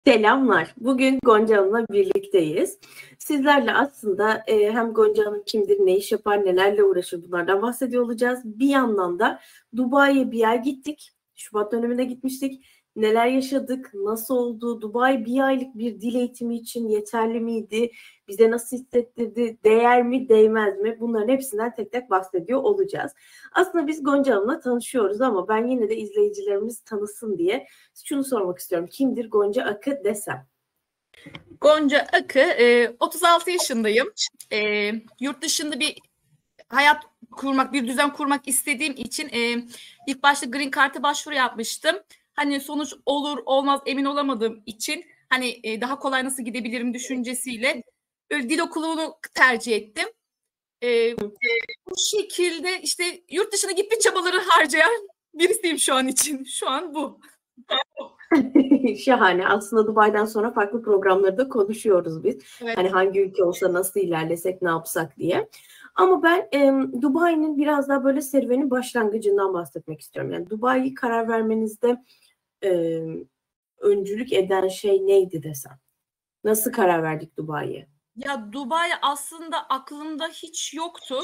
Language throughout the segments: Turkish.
Selamlar. Bugün Gonca Hanım'la birlikteyiz. Sizlerle aslında hem Gonca Hanım kimdir, ne iş yapar, nelerle uğraşır bunlardan bahsediyor olacağız. Bir yandan da Dubai'ye bir ay gittik. Şubat döneminde gitmiştik. Neler yaşadık, nasıl oldu, Dubai bir aylık bir dil eğitimi için yeterli miydi, bize nasıl hissettirdi, değer mi, değmez mi? Bunların hepsinden tek tek bahsediyor olacağız. Aslında biz Gonca Hanım'la tanışıyoruz ama ben yine de izleyicilerimiz tanısın diye şunu sormak istiyorum. Kimdir Gonca Akı desem? Gonca Akı, 36 yaşındayım. Yurt dışında bir hayat kurmak, bir düzen kurmak istediğim için ilk başta Green Card'a başvuru yapmıştım. Hani sonuç olur olmaz emin olamadığım için daha kolay nasıl gidebilirim düşüncesiyle öyle dil okulunu tercih ettim. Bu şekilde işte yurt dışına gitme çabaları harcayan birisiyim şu an için. Şu an bu. Şahane. Aslında Dubai'den sonra farklı programları da konuşuyoruz biz. Evet. Hani hangi ülke olsa nasıl ilerlesek, ne yapsak diye. Ama ben Dubai'nin biraz daha böyle serüvenin başlangıcından bahsetmek istiyorum. Yani Dubai'yi karar vermenizde öncülük eden şey neydi desem? Nasıl karar verdik Dubai'ye? Ya Dubai aslında aklımda hiç yoktu.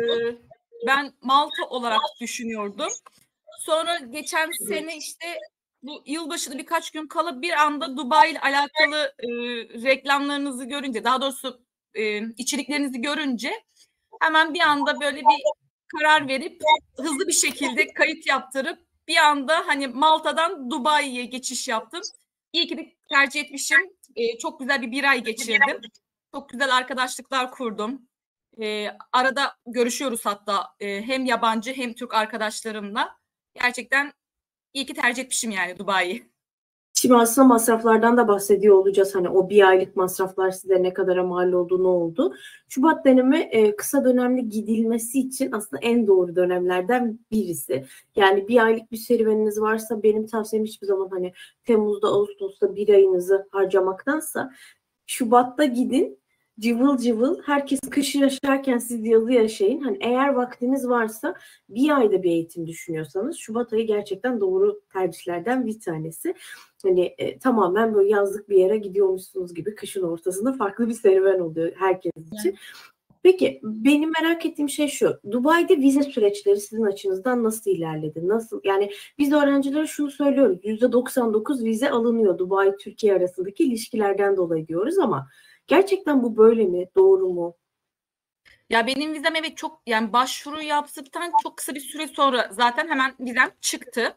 Ben Malta olarak düşünüyordum. Sonra geçen sene işte bu yılbaşında birkaç gün kala bir anda Dubai ile alakalı reklamlarınızı görünce, daha doğrusu içeriklerinizi görünce hemen bir anda böyle bir karar verip hızlı bir şekilde kayıt yaptırıp bir anda hani Malta'dan Dubai'ye geçiş yaptım. İyi ki de tercih etmişim. Çok güzel bir ay geçirdim. Çok güzel arkadaşlıklar kurdum. Arada görüşüyoruz hatta hem yabancı hem Türk arkadaşlarımla. Gerçekten iyi ki tercih etmişim yani Dubai'yi. Şimdi aslında masraflardan da bahsediyor olacağız. Hani o bir aylık masraflar size ne kadara mal oldu, ne oldu? Şubat dönemi kısa dönemli gidilmesi için aslında en doğru dönemlerden birisi. Yani bir aylık bir serüveniniz varsa benim tavsiyem hiçbir zaman hani Temmuz'da, Ağustos'ta bir ayınızı harcamaktansa Şubat'ta gidin. Cıvıl cıvıl herkes kışı yaşarken siz yazı yaşayın. Hani eğer vaktiniz varsa bir ayda bir eğitim düşünüyorsanız Şubat ayı gerçekten doğru tercihlerden bir tanesi. Hani tamamen böyle yazlık bir yere gidiyormuşsunuz gibi kışın ortasında farklı bir serüven oluyor herkes için. Peki benim merak ettiğim şey şu. Dubai'de vize süreçleri sizin açınızdan nasıl ilerledi? Nasıl? Yani biz öğrencilere şunu söylüyoruz. %99 vize alınıyor Dubai Türkiye arasındaki ilişkilerden dolayı diyoruz ama gerçekten bu böyle mi? Doğru mu? Ya benim vizem evet çok yani başvuru yaptıktan çok kısa bir süre sonra zaten hemen vizem çıktı.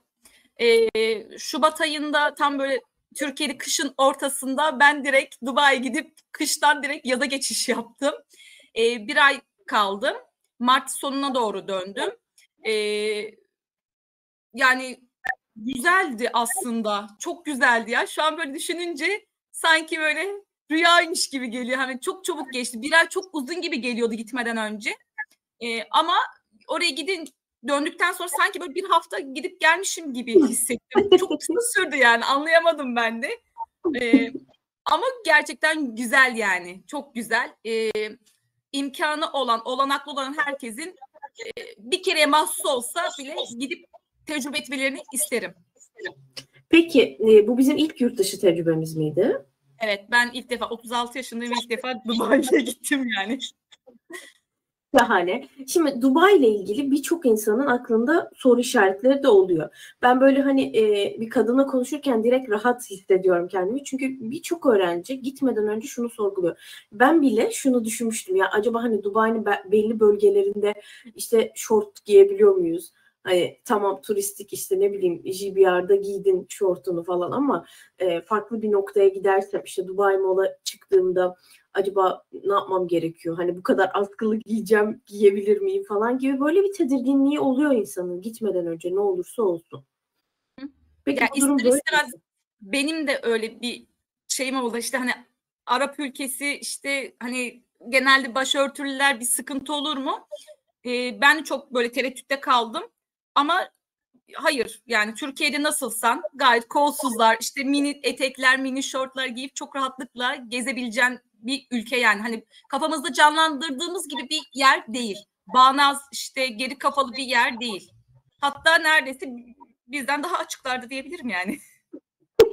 Şubat ayında tam böyle Türkiye'de kışın ortasında ben direkt Dubai'ye gidip kıştan direkt yaza geçiş yaptım. Bir ay kaldım. Mart sonuna doğru döndüm. Yani güzeldi aslında. Çok güzeldi ya. Şu an böyle düşününce sanki böyle rüyaymış gibi geliyor. Hani çok çabuk geçti. Bir ay çok uzun gibi geliyordu gitmeden önce. Ama oraya döndükten sonra sanki böyle bir hafta gidip gelmişim gibi hissettim. Çok kısa sürdü yani. Anlayamadım ben de. Ama gerçekten güzel yani. Çok güzel. İmkanı olan, olanaklı olan herkesin bir kere mahsus olsa bile gidip tecrübe etmelerini isterim. Peki bu bizim ilk yurt dışı tecrübemiz miydi? Evet, ben ilk defa 36 yaşındayım ve ilk defa Dubai'ye gittim yani. Şahane. Şimdi Dubai ile ilgili birçok insanın aklında soru işaretleri de oluyor. Ben böyle hani bir kadına konuşurken direkt rahat hissediyorum kendimi. Çünkü birçok öğrenci gitmeden önce şunu sorguluyor. Ben bile şunu düşünmüştüm ya acaba hani Dubai'nin belli bölgelerinde işte şort giyebiliyor muyuz? Hani tamam turistik işte ne bileyim JBR'da giydin şortunu falan ama farklı bir noktaya gidersem işte Dubai Mall'a çıktığımda acaba ne yapmam gerekiyor? Hani bu kadar askılı giyeceğim, giyebilir miyim falan gibi böyle bir tedirginliği oluyor insanın gitmeden önce ne olursa olsun. Peki Ya bu durum ister böyle istemez mi? benim de öyle bir şeyim oldu. İşte hani Arap ülkesi işte hani genelde başörtülüler bir sıkıntı olur mu? Ben de çok böyle tereddütte kaldım. Ama hayır yani Türkiye'de nasılsan gayet kolsuzlar işte mini etekler mini şortlar giyip çok rahatlıkla gezebileceğin bir ülke yani hani kafamızda canlandırdığımız gibi bir yer değil. Bağnaz işte geri kafalı bir yer değil. Hatta neredeyse bizden daha açıklardı diyebilirim yani.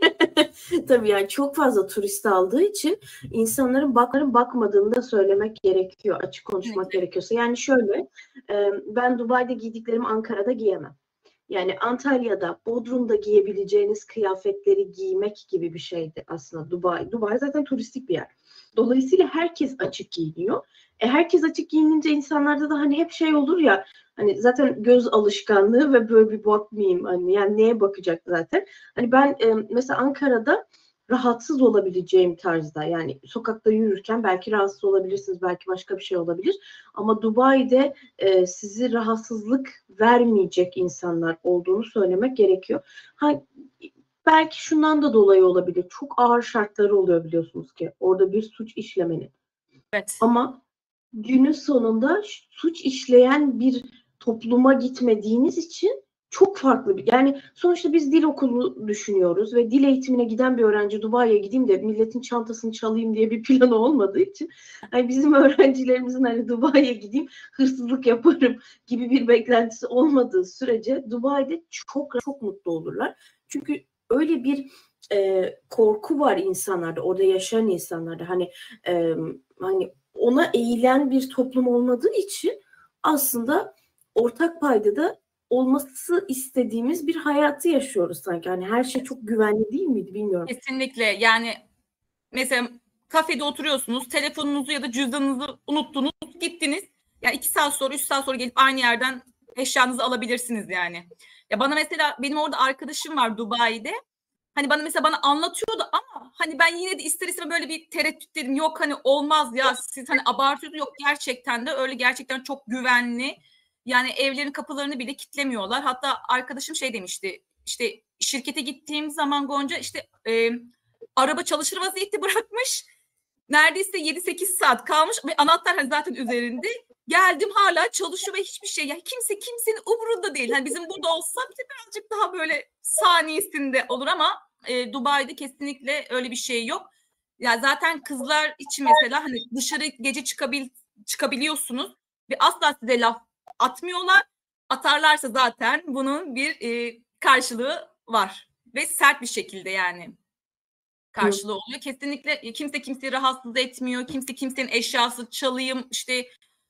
Tabii yani çok fazla turist aldığı için insanların bakmadığını da söylemek gerekiyor, açık konuşmak gerekiyorsa. Yani şöyle, ben Dubai'de giydiklerimi Ankara'da giyemem. Yani Antalya'da, Bodrum'da giyebileceğiniz kıyafetleri giymek gibi bir şeydi aslında Dubai. Dubai zaten turistik bir yer. Dolayısıyla herkes açık giyiniyor. Herkes açık giyinince insanlarda da hani hep şey olur ya, hani zaten göz alışkanlığı ve böyle bir bakmayayım, hani yani neye bakacak zaten. Hani ben mesela Ankara'da rahatsız olabileceğim tarzda, yani sokakta yürürken belki rahatsız olabilirsiniz, belki başka bir şey olabilir. Ama Dubai'de sizi rahatsızlık vermeyecek insanlar olduğunu söylemek gerekiyor. Ha, belki şundan da dolayı olabilir. Çok ağır şartları oluyor biliyorsunuz ki orada bir suç işlemenin. Evet. Ama günün sonunda suç işleyen bir topluma gitmediğiniz için çok farklı bir, yani sonuçta biz dil okulu düşünüyoruz ve dil eğitimine giden bir öğrenci Dubai'ye gideyim de milletin çantasını çalayım diye bir planı olmadığı için hani bizim öğrencilerimizin hani Dubai'ye gideyim hırsızlık yaparım gibi bir beklentisi olmadığı sürece Dubai'de çok mutlu olurlar. Çünkü öyle bir korku var insanlarda, orada yaşayan insanlarda, hani ona eğilen bir toplum olmadığı için aslında ortak paydada olması istediğimiz bir hayatı yaşıyoruz sanki. Hani her şey çok güvenli değil miydi bilmiyorum. Kesinlikle. Yani mesela kafede oturuyorsunuz, telefonunuzu ya da cüzdanınızı unuttunuz, gittiniz. Ya 2 saat sonra, 3 saat sonra gelip aynı yerden eşyanızı alabilirsiniz yani. Ya bana mesela, benim orada arkadaşım var Dubai'de. Hani bana anlatıyordu ama hani ben yine de ister istemez böyle bir tereddüt dedim. Yok hani olmaz ya, siz hani abartıyorsunuz. Yok, gerçekten de öyle, gerçekten çok güvenli. Yani evlerin kapılarını bile kilitlemiyorlar. Hatta arkadaşım şey demişti. İşte şirkete gittiğim zaman Gonca, işte araba çalışır vaziyette bırakmış. Neredeyse 7-8 saat kalmış ve anahtar hani zaten üzerinde. Geldim, hala çalışıyor ve hiçbir şey, ya kimsenin umurunda değil. Hani bizim burada olsa birazcık daha böyle saniyesinde olur ama Dubai'de kesinlikle öyle bir şey yok. Ya zaten kızlar için mesela hani dışarı gece çıkabiliyorsunuz ve asla size laf atmıyorlar. Atarlarsa zaten bunun bir karşılığı var ve sert bir şekilde yani karşılığı oluyor. Kesinlikle kimse kimseyi rahatsız etmiyor. Kimse kimsenin eşyası çalayım, işte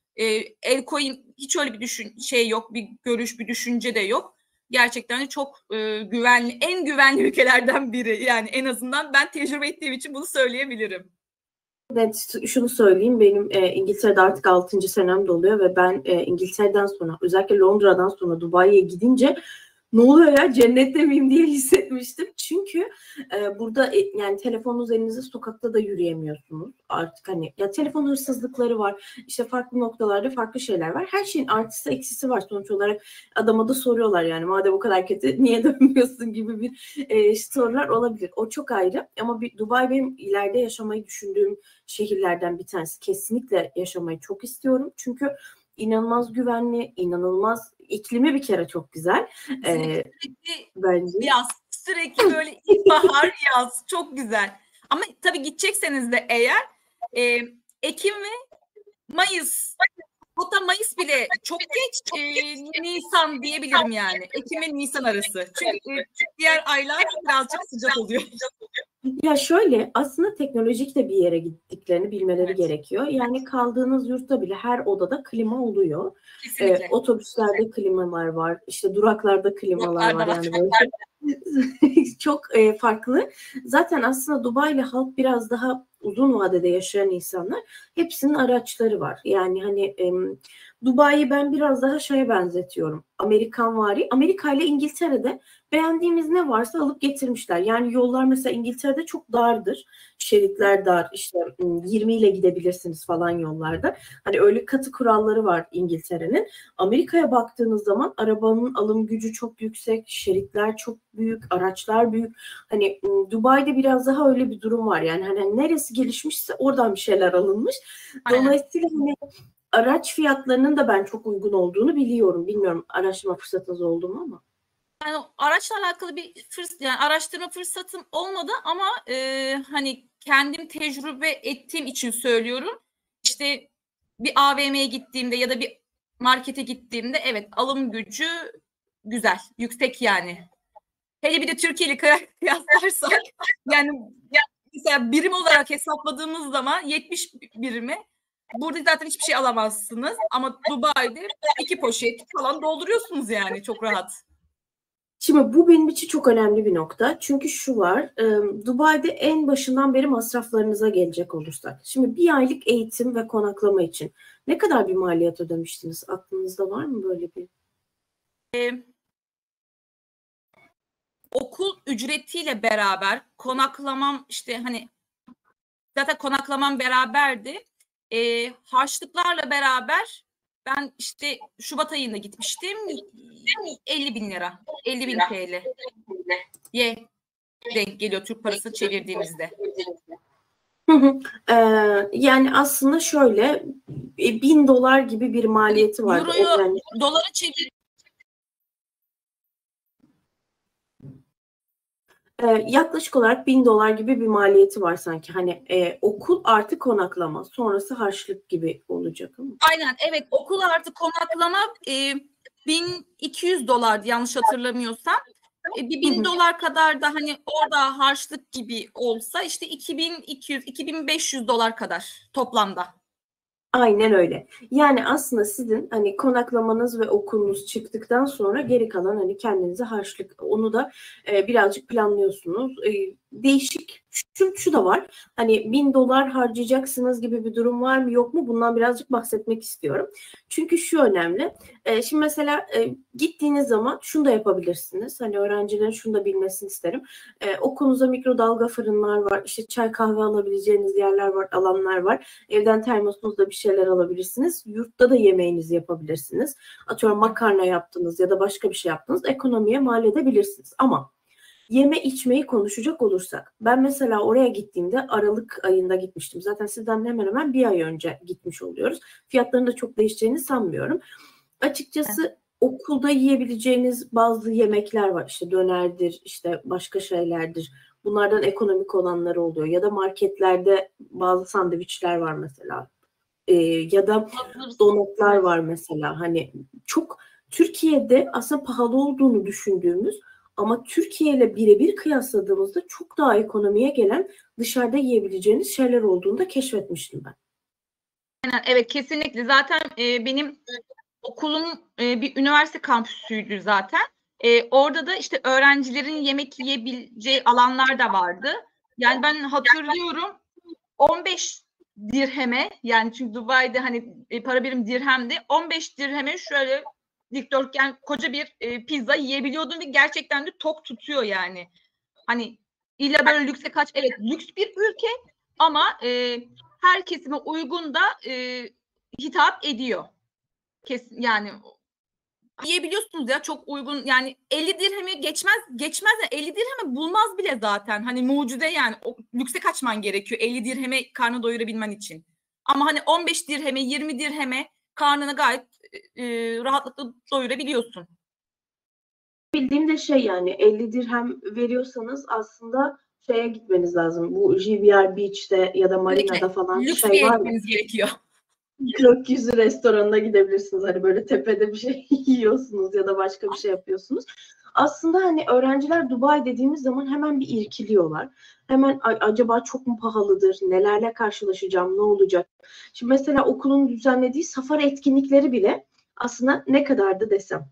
el koyayım, hiç öyle bir şey yok. Bir görüş, bir düşünce de yok. Gerçekten çok güvenli, en güvenli ülkelerden biri. Yani en azından ben tecrübe ettiğim için bunu söyleyebilirim. Evet, şunu söyleyeyim, benim İngiltere'de artık 6. senem doluyor ve ben İngiltere'den sonra, özellikle Londra'dan sonra Dubai'ye gidince ne oluyor ya, cennette miyim diye hissetmiştim. Çünkü burada yani telefonunuz elinizde, sokakta da yürüyemiyorsunuz. Artık hani ya telefon hırsızlıkları var. İşte farklı noktalarda farklı şeyler var. Her şeyin artısı eksisi var sonuç olarak. Adama da soruyorlar yani, madem o kadar kötü niye dönmüyorsun gibi bir sorular olabilir. O çok ayrı ama Dubai benim ileride yaşamayı düşündüğüm şehirlerden bir tanesi. Kesinlikle yaşamayı çok istiyorum. Çünkü inanılmaz güvenli, inanılmaz, iklimi bir kere çok güzel. Sürekli Bence. yaz, sürekli böyle ilkbahar, yaz, çok güzel. Ama tabii gidecekseniz de eğer Ekim ve Mayıs, hatta Mayıs bile çok geç, Nisan diyebilirim yani. Ekim ve Nisan arası. Çünkü diğer aylar birazcık sıcak oluyor. Ya şöyle, aslında teknolojik de bir yere gittiklerini bilmeleri gerekiyor. Yani kaldığınız yurtta bile her odada klima oluyor. Kesinlikle. Otobüslerde klimalar var. İşte duraklarda klimalar var. Yani böyle çok farklı. Zaten aslında Dubai'li halk biraz daha uzun vadede yaşayan insanlar. Hepsinin araçları var. Yani hani Dubai'yi ben biraz daha şeye benzetiyorum. Amerikanvari. Amerika ile İngiltere'de beğendiğimiz ne varsa alıp getirmişler. Yani yollar mesela İngiltere'de çok dardır. Şeritler dar. İşte 20 ile gidebilirsiniz falan yollarda. Hani öyle katı kuralları var İngiltere'nin. Amerika'ya baktığınız zaman arabanın alım gücü çok yüksek. Şeritler çok büyük. Araçlar büyük. Hani Dubai'de biraz daha öyle bir durum var. Yani hani neresi gelişmişse oradan bir şeyler alınmış. Dolayısıyla hani araç fiyatlarının da ben çok uygun olduğunu biliyorum. Bilmiyorum, araştırma fırsatınız oldu mu ama. Yani araçla alakalı bir araştırma fırsatım olmadı ama hani kendim tecrübe ettiğim için söylüyorum. İşte bir AVM'ye gittiğimde ya da bir markete gittiğimde evet, alım gücü güzel, yüksek yani. Hele bir de Türkiye ile kıyaslarsak yani mesela birim olarak hesapladığımız zaman 70 birimi burada zaten hiçbir şey alamazsınız. Ama Dubai'de 2 poşet falan dolduruyorsunuz yani çok rahat. Şimdi bu benim için çok önemli bir nokta. Çünkü şu var, Dubai'de en başından beri masraflarınıza gelecek olursak. Şimdi bir aylık eğitim ve konaklama için ne kadar bir maliyet ödemiştiniz? Aklınızda var mı böyle bir? Okul ücretiyle beraber konaklamam işte hani zaten konaklamam beraberdi. Harçlıklarla beraber ben işte Şubat ayında gitmiştim. 50 bin lira. 50 bin TL. Denk geliyor Türk parası çevirdiğimizde. Yani aslında şöyle $1000 gibi bir maliyeti var. Euroyu dolara çevir. Yaklaşık olarak $1000 gibi bir maliyeti var sanki. Hani okul artı konaklama, sonrası harçlık gibi olacak ama. Aynen evet, okul artı konaklama $1200 yanlış hatırlamıyorsam. Bir $1000 kadar da hani orada harçlık gibi olsa işte $2200-2500 kadar toplamda. Aynen öyle. Yani aslında sizin hani konaklamanız ve okulunuz çıktıktan sonra geri kalan hani kendinize harçlık, onu da birazcık planlıyorsunuz. Değişik şu da var. Hani $1000 harcayacaksınız gibi bir durum var mı yok mu? Bundan birazcık bahsetmek istiyorum. Çünkü şu önemli. Şimdi mesela gittiğiniz zaman şunu da yapabilirsiniz. Hani öğrencilerin şunu da bilmesini isterim. Okulunuzda mikrodalga fırınlar var. İşte çay kahve alabileceğiniz yerler var, alanlar var. Evden termosunuzda bir şeyler alabilirsiniz. Yurtta da yemeğinizi yapabilirsiniz. Atıyorum makarna yaptınız ya da başka bir şey yaptınız. Ekonomiye mal edebilirsiniz. Ama yeme içmeyi konuşacak olursak, ben mesela oraya gittiğimde Aralık ayında gitmiştim. Zaten sizden hemen hemen bir ay önce gitmiş oluyoruz. Fiyatların da çok değişeceğini sanmıyorum. Açıkçası okulda yiyebileceğiniz bazı yemekler var. İşte dönerdir, işte başka şeylerdir. Bunlardan ekonomik olanları oluyor. Ya da marketlerde bazı sandviçler var mesela. Ya da donutlar var mesela. Hani çok Türkiye'de aslında pahalı olduğunu düşündüğümüz ama Türkiye ile birebir kıyasladığımızda çok daha ekonomiye gelen dışarıda yiyebileceğiniz şeyler olduğunu da keşfetmiştim ben. Aynen, evet kesinlikle. Zaten benim okulum bir üniversite kampüsüydü zaten. Orada da işte öğrencilerin yemek yiyebileceği alanlar da vardı. Yani ben hatırlıyorum 15 dirheme, yani çünkü Dubai'de hani para birim dirhemdi. 15 dirheme şöyle dikdörtgen koca bir pizza yiyebiliyordum ve gerçekten de tok tutuyor yani. Hani illa böyle lükse evet lüks bir ülke ama her kesime uygun da hitap ediyor. Yani yiyebiliyorsunuz ya, çok uygun yani 50 dirhemi geçmez de 50 dirhemi bulmaz bile zaten. Hani mucize yani, o lükse kaçman gerekiyor 50 dirheme karnı doyurabilmen için. Ama hani 15 dirheme 20 dirheme karnını gayet rahatlıkla doyurabiliyorsun. Bildiğim de şey, yani 50 dirhem veriyorsanız aslında şeye gitmeniz lazım. Bu JBR Beach'te ya da Marina'da falan lüks şey bir yere var ya. gitmeniz gerekiyor. Gökyüzü restoranına gidebilirsiniz. Hani böyle tepede bir şey yiyorsunuz ya da başka bir şey yapıyorsunuz. Aslında hani öğrenciler Dubai dediğimiz zaman hemen bir irkiliyorlar. Hemen acaba çok mu pahalıdır? Nelerle karşılaşacağım? Ne olacak? Şimdi mesela okulun düzenlediği safari etkinlikleri bile aslında ne kadardı desem?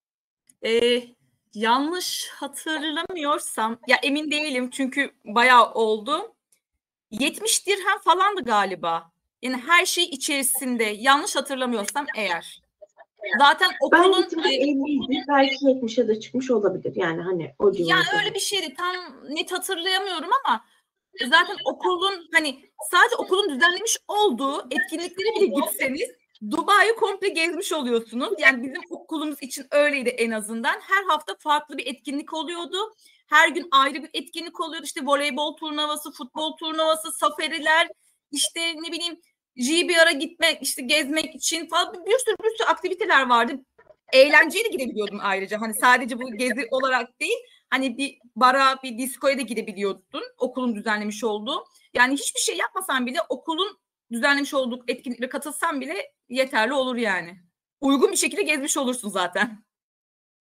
Yanlış hatırlamıyorsam, ya emin değilim çünkü bayağı oldu. 70 dirhem falandı galiba. Yani her şey içerisinde, yanlış hatırlamıyorsam eğer. Zaten Ben okulun gittiğimde 50'ydi. Belki 70'e de çıkmış olabilir. Yani hani o civarda. yani öyle bir şeydi. Tam net hatırlayamıyorum ama zaten okulun hani sadece okulun düzenlemiş olduğu etkinliklere bile gitseniz Dubai'yi komple gezmiş oluyorsunuz. Yani bizim okulumuz için öyleydi en azından. Her hafta farklı bir etkinlik oluyordu. Her gün ayrı bir etkinlik oluyordu. İşte voleybol turnuvası, futbol turnuvası, safariler, işte ne bileyim JBR'a gitmek, işte gezmek için falan bir sürü aktiviteler vardı. Eğlenceli gidebiliyordum ayrıca. Hani sadece bu gezi olarak değil, hani bir bara, bir diskoya da gidebiliyordun okulun düzenlemiş olduğu. Yani hiçbir şey yapmasan bile okulun düzenlemiş olduğu etkinliklere katılsan bile yeterli olur yani. Uygun bir şekilde gezmiş olursun zaten.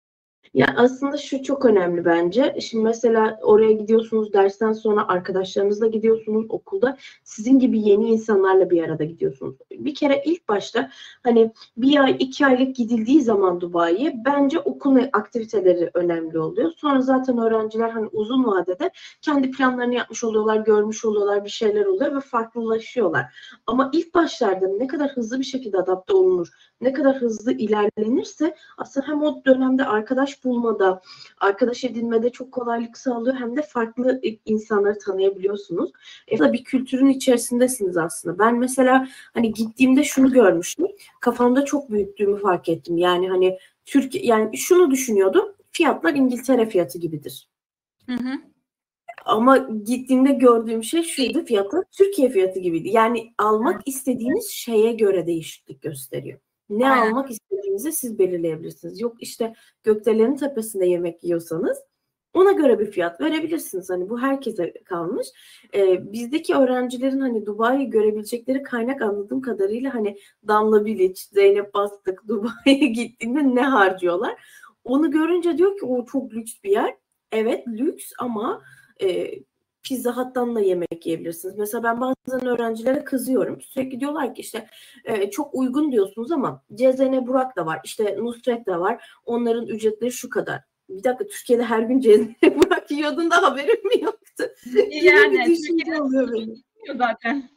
Ya aslında şu çok önemli bence. Şimdi mesela oraya gidiyorsunuz, dersten sonra arkadaşlarınızla gidiyorsunuz, okulda sizin gibi yeni insanlarla bir arada gidiyorsunuz. Bir kere ilk başta hani bir ay, 2 aylık gidildiği zaman Dubai'ye bence okul aktiviteleri önemli oluyor. Sonra zaten öğrenciler hani uzun vadede kendi planlarını yapmış oluyorlar, görmüş oluyorlar, bir şeyler oluyor ve farklılaşıyorlar. Ama ilk başlarda ne kadar hızlı bir şekilde adapte olunur, ne kadar hızlı ilerlenirse aslında hem o dönemde arkadaş bulmada, arkadaş edinmede çok kolaylık sağlıyor hem de farklı insanları tanıyabiliyorsunuz. Da bir kültürün içerisindesiniz aslında. Ben mesela hani gittiğimde şunu görmüştüm. Kafamda çok büyüttüğümü fark ettim. Yani hani Türkiye, yani şunu düşünüyordum. Fiyatlar İngiltere fiyatı gibidir. Hı hı. Ama gittiğimde gördüğüm şey şuydu, fiyatlar Türkiye fiyatı gibiydi. Yani almak istediğiniz şeye göre değişiklik gösteriyor. Ne Aynen. almak istediğinizi siz belirleyebilirsiniz. Yok işte gökdelenin tepesinde yemek yiyorsanız ona göre bir fiyat verebilirsiniz. Hani bu herkese kalmış. Bizdeki öğrencilerin hani Dubai'yi görebilecekleri kaynak anladığım kadarıyla hani Damla Bilic, Zeynep Bastık Dubai'ye gittiğinde ne harcıyorlar? Onu görünce diyor ki o çok lüks bir yer. Evet lüks ama Pizza Hut'tan da yemek yiyebilirsiniz. Mesela ben bazen öğrencilere kızıyorum. Sürekli diyorlar ki işte çok uygun diyorsunuz ama Cezene Burak da var. İşte Nusret de var. Onların ücretleri şu kadar. Bir dakika Türkiye'de her gün Cezene Burak yiyordun da haberim mi yoktu? Yani Gibi bir düşünce oluyor benim. zaten.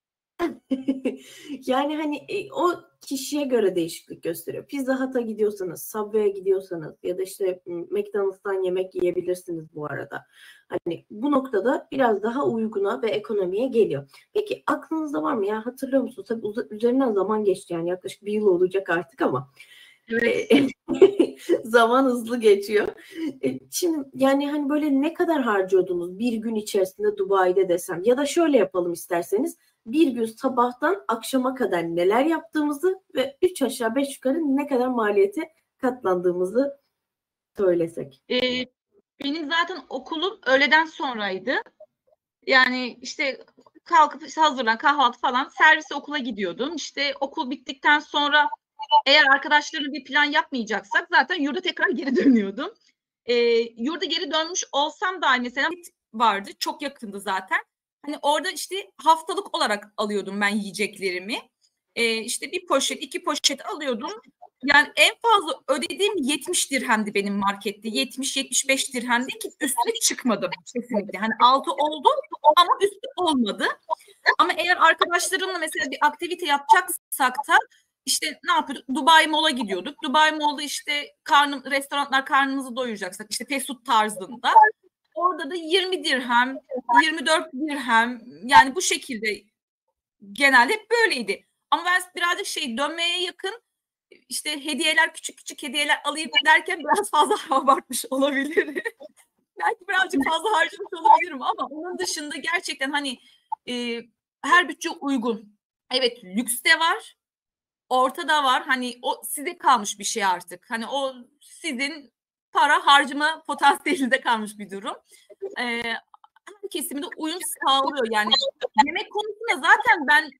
Yani hani o kişiye göre değişiklik gösteriyor. Pizza Hut'a gidiyorsanız, Subway'e gidiyorsanız ya da işte McDonald's'tan yemek yiyebilirsiniz bu arada. Hani bu noktada biraz daha uyguna ve ekonomiye geliyor. Peki aklınızda var mı ya, hatırlıyor musunuz? Tabii üzerinden zaman geçti, yani yaklaşık bir yıl olacak artık ama Evet. zaman hızlı geçiyor. Şimdi yani hani böyle ne kadar harcıyordunuz bir gün içerisinde Dubai'de desem, ya da şöyle yapalım isterseniz, bir gün sabahtan akşama kadar neler yaptığımızı ve 3 aşağı 5 yukarı ne kadar maliyete katlandığımızı söylesek. Benim zaten okulum öğleden sonraydı. Yani işte kalkıp işte hazırlan kahvaltı falan servise okula gidiyordum. İşte okul bittikten sonra eğer arkadaşlarımla bir plan yapmayacaksak zaten yurda tekrar geri dönüyordum. Yurda geri dönmüş olsam da mesela vardı. Çok yakındı zaten. Hani orada işte haftalık olarak alıyordum ben yiyeceklerimi. İşte bir poşet, 2 poşet alıyordum. Yani en fazla ödediğim 70 dirhemdi benim markette. 70-75 dirhemdi ki üstüne çıkmadım kesinlikle. Hani altı oldu ama üstü olmadı. Ama eğer arkadaşlarımla mesela bir aktivite yapacaksak da işte ne yapıyorduk? Dubai Mall'a gidiyorduk. Dubai Mall'da işte restoranlar karnımızı doyuracaksak işte fast food tarzında. Orada da 20 dirhem, 24 dirhem, yani bu şekilde genelde hep böyleydi. Ama ben birazcık dönmeye yakın işte hediyeler, küçük küçük hediyeler alayım derken biraz fazla abartmış olabilirim. Belki birazcık fazla harcamış olabilirim ama onun dışında gerçekten hani her bütçe uygun. Evet, lüks de var, orta da var. Hani o size kalmış bir şey artık. Hani o sizin para harcama potansiyelinde kalmış bir durum. Her kesimde uyum sağlıyor. Yani yemek konusunda zaten ben